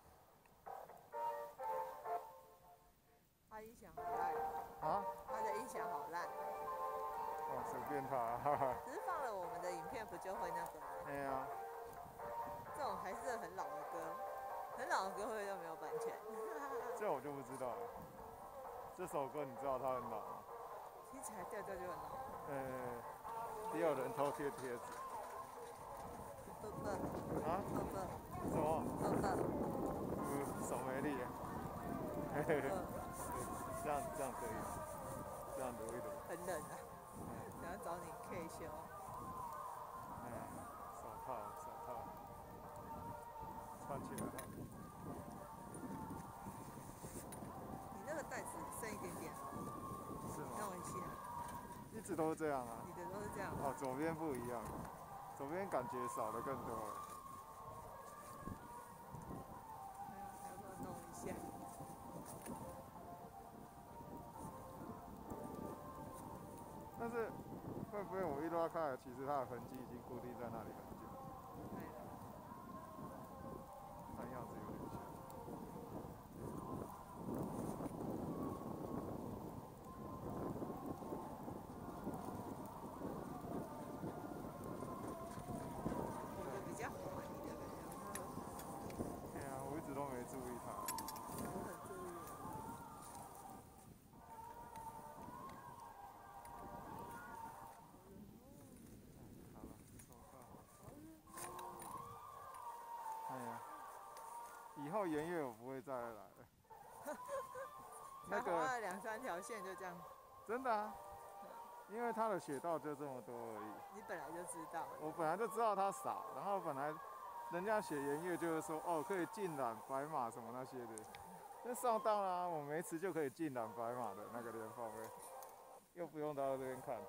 他音响好烂。 啊？ 他的音响好烂。 哦，随便他，哈哈。 只是放了我们的影片，不就会那个吗？ 对呀。 这种还是很老的歌，很老的歌会不会就没有版权？ 这我就不知道了。这首歌你知道它很老吗？ 听起来调调就很老。 呃，也有人偷贴贴纸。 笨笨。 啊？ 笨笨。 什么？ 笨笨。 嗯，手没力。嘿嘿嘿。这样这样可以吗？这样揉一揉。 很冷啊。然后找你 K 修。 哎，手套手套，穿起来了。 你那个袋子剩一点点。 是吗？ 让我一下。 一直都是这样啊。 你的都是这样。 哦，左边不一样，左边感觉少的更多了。 要不要弄一下？ 但是会不会我一拉开，其实它的痕迹已经固定在那里很久？ 对。 看样子有点像。 我的比较滑，你的比较。 对啊，我一直都没注意它。 我很注意。 哎呀，以后元月我不会再来了。 那个。画了两三条线就这样。 真的啊，因为它的雪道就这么多而已。 你本来就知道。 我本来就知道它少，然后本来人家写元月就是说哦可以禁染白马什么那些的，那上当啦、啊，我没吃就可以禁染白马的那个连放位，又不用到这边看。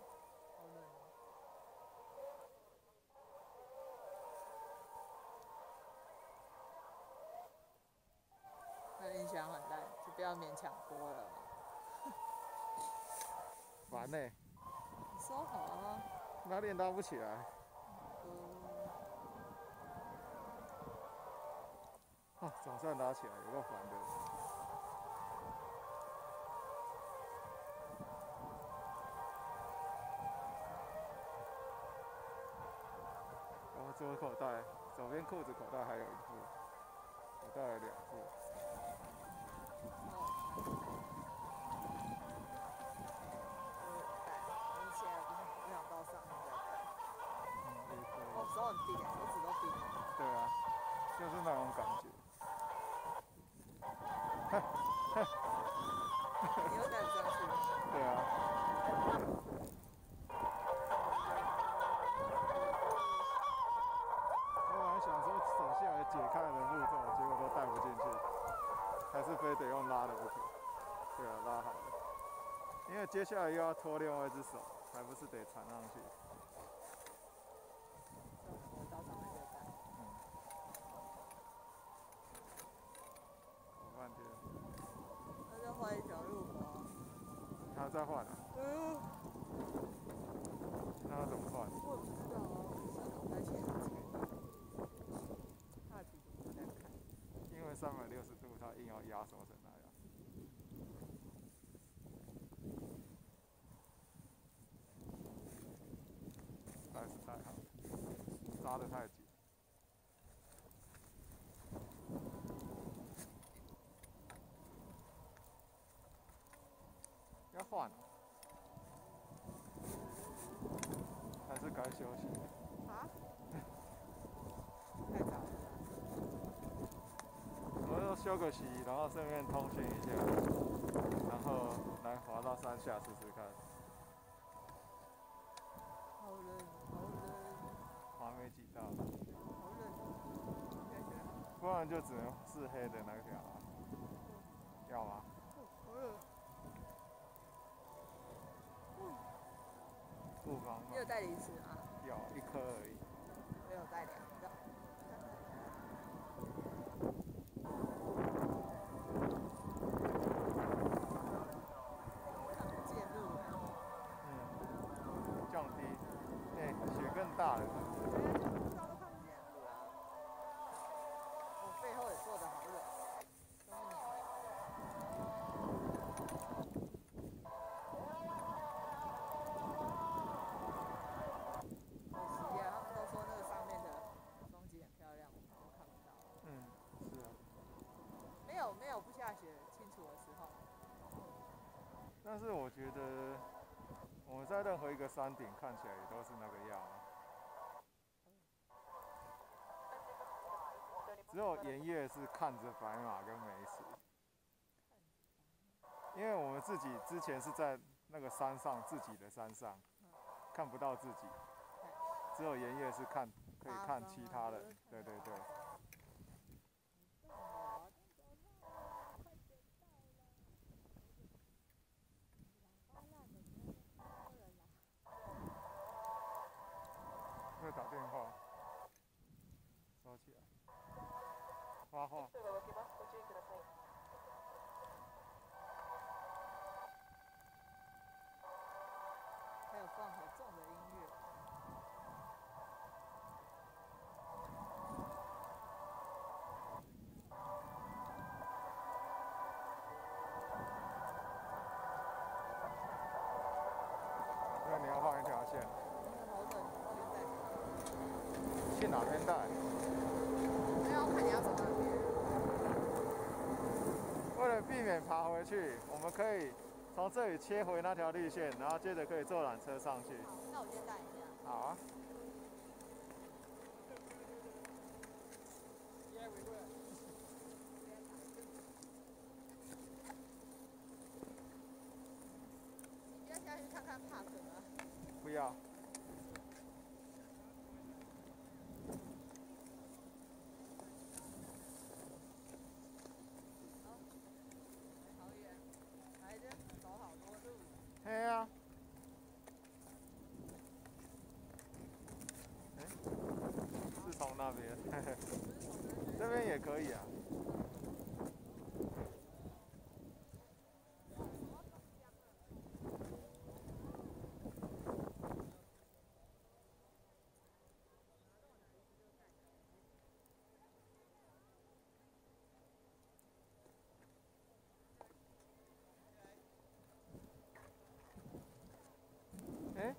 那音响很烂，就不要勉强播了。 烦呢、欸。 你收好啊。 哪里拉不起来？ 嗯。 哦，总算拉起来，有够烦的。我左口袋，左边裤子口袋还有一副，口袋有两副。 哦，手很冰，手指都冰。 对啊，就是那种感觉。 你又带上去？ 对啊。 因为接下来又要拖另外一只手，还不是得缠上去。 我到上面再带。 嗯。好半天。 那再换一条路吗？ 还要再换啊？ 嗯。 那要怎么换？ 我也不知道啊，是脑袋前大体怎么在看？ 因为三百六十度，它硬要压缩成那样。实在是太好了，扎得太紧。要换了。还是该休息。 啊？太早了。 我要休个息，然后顺便通讯一下，然后来滑到山下试试看。 好冷，好冷。 还没挤到。 好冷。 不然就只能是黑的那条啊。要吗？ 好冷。 不方便。 你有带零食吗？ 有一颗而已。 我有带两个。看不见路。 嗯。降低。哎、欸，雪更大了。 哎呀，这路上都看不见路啊！我背后也坐得好冷。没有不下雪清楚的时候。 但是我觉得我们在任何一个山顶看起来也都是那个样啊。只有盐业是看着白马跟美水，因为我们自己之前是在那个山上，自己的山上，看不到自己，只有盐业是看可以看其他人，对对对。会打电话，收起来。画画。 还有放好重的音乐。 那你要画一条线。 好冷， 去哪边带？ 没有，看你要走哪边。 为了避免爬回去，我们可以从这里切回那条绿线，然后接着可以坐缆车上去。 好，那我先带一下。 好啊。 你不要下去看看 park 吗？ 不要。嘿啊！哎、欸，是从那边，这边也可以啊。哎。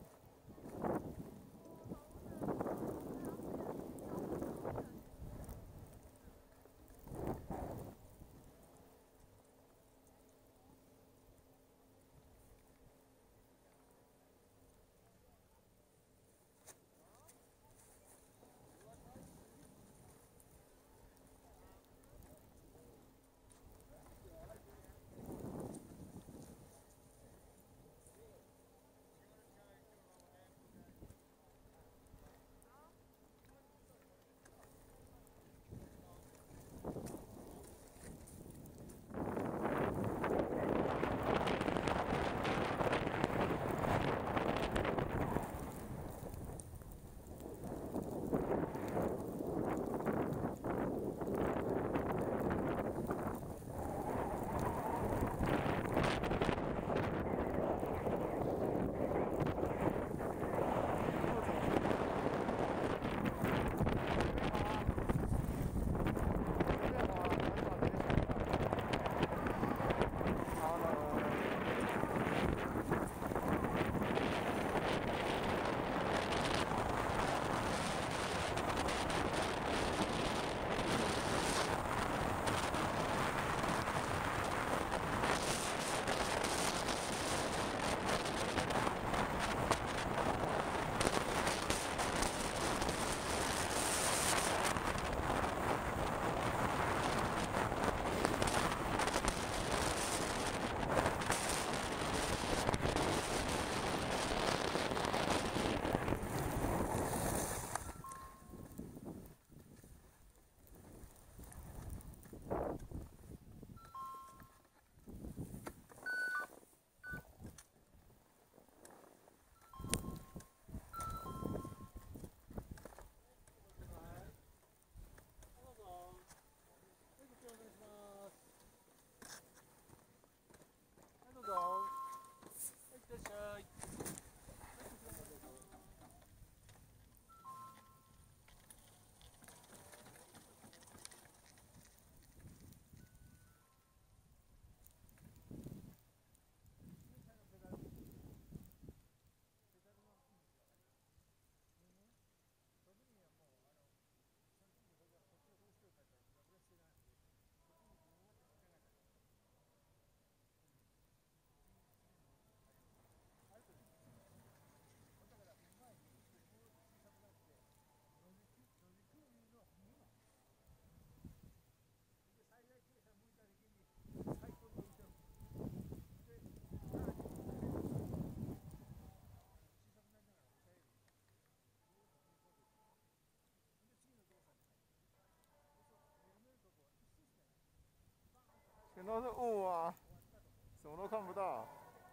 全都是雾啊，什么都看不到。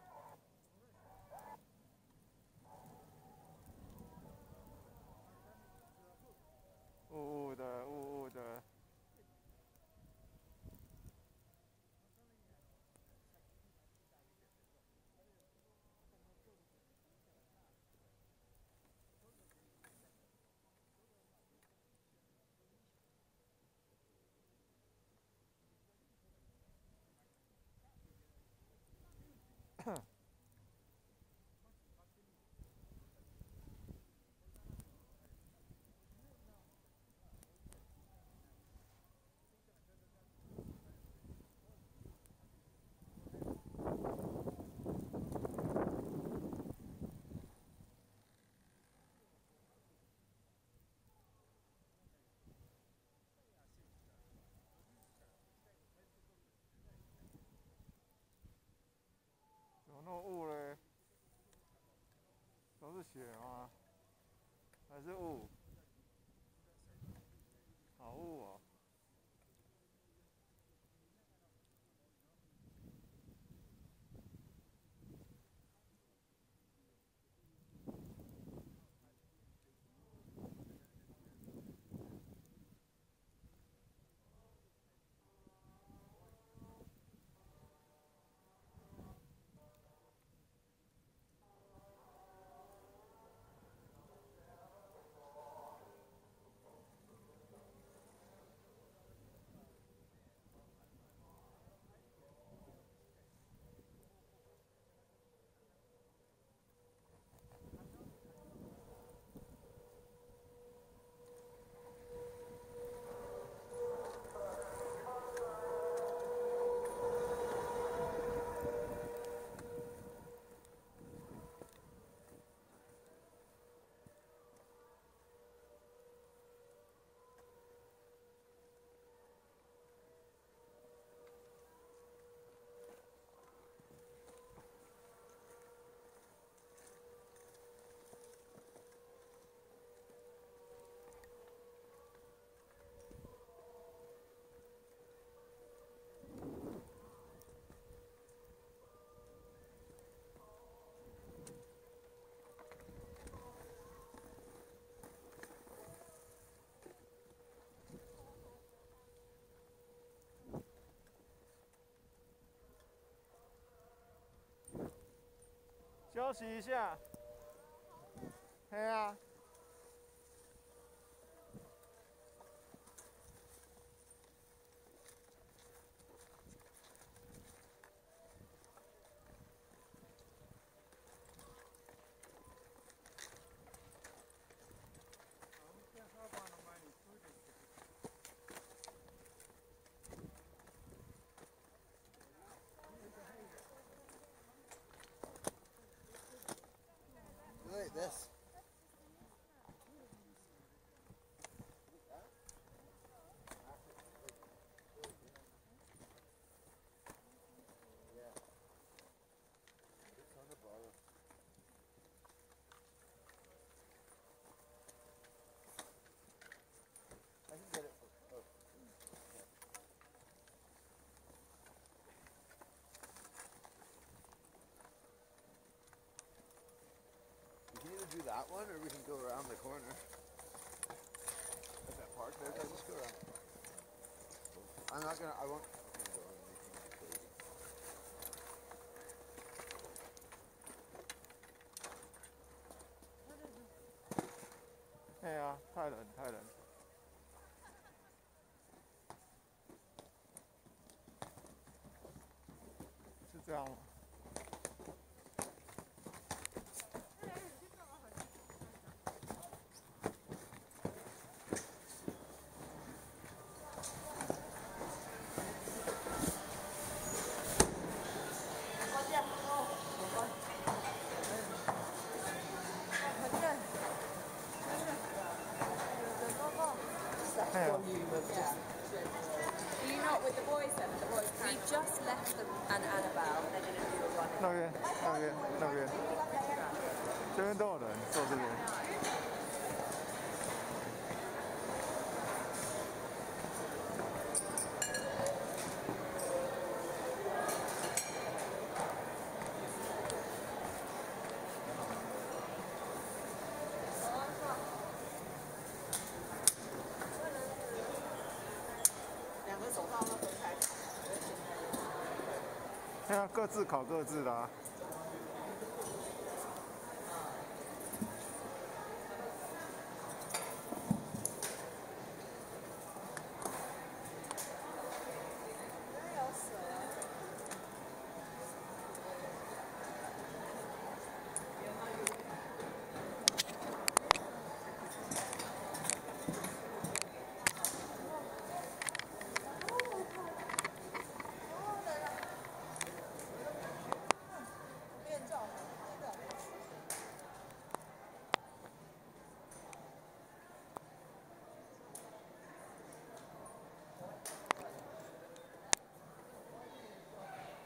雾雾的，雾雾的。怎么那么雾嘞？都是雪吗？还是雾？好雾哦！休息一下。嘿啊。 Look at this. It's on the bottom. I can get it. Oh. Okay. We can either do that one or we can go around the corner. At that park there, let's just go around. I'm not gonna, I won't. I'm gonna go on anything crazy. 哎呀，太冷太冷。是这样吗？哎呀。 Are you not with the boys then? The boys we just left them and Annabelle. They're going to do a run. 那边，那边，那边，这边都有人坐这边。 各自考各自的啊。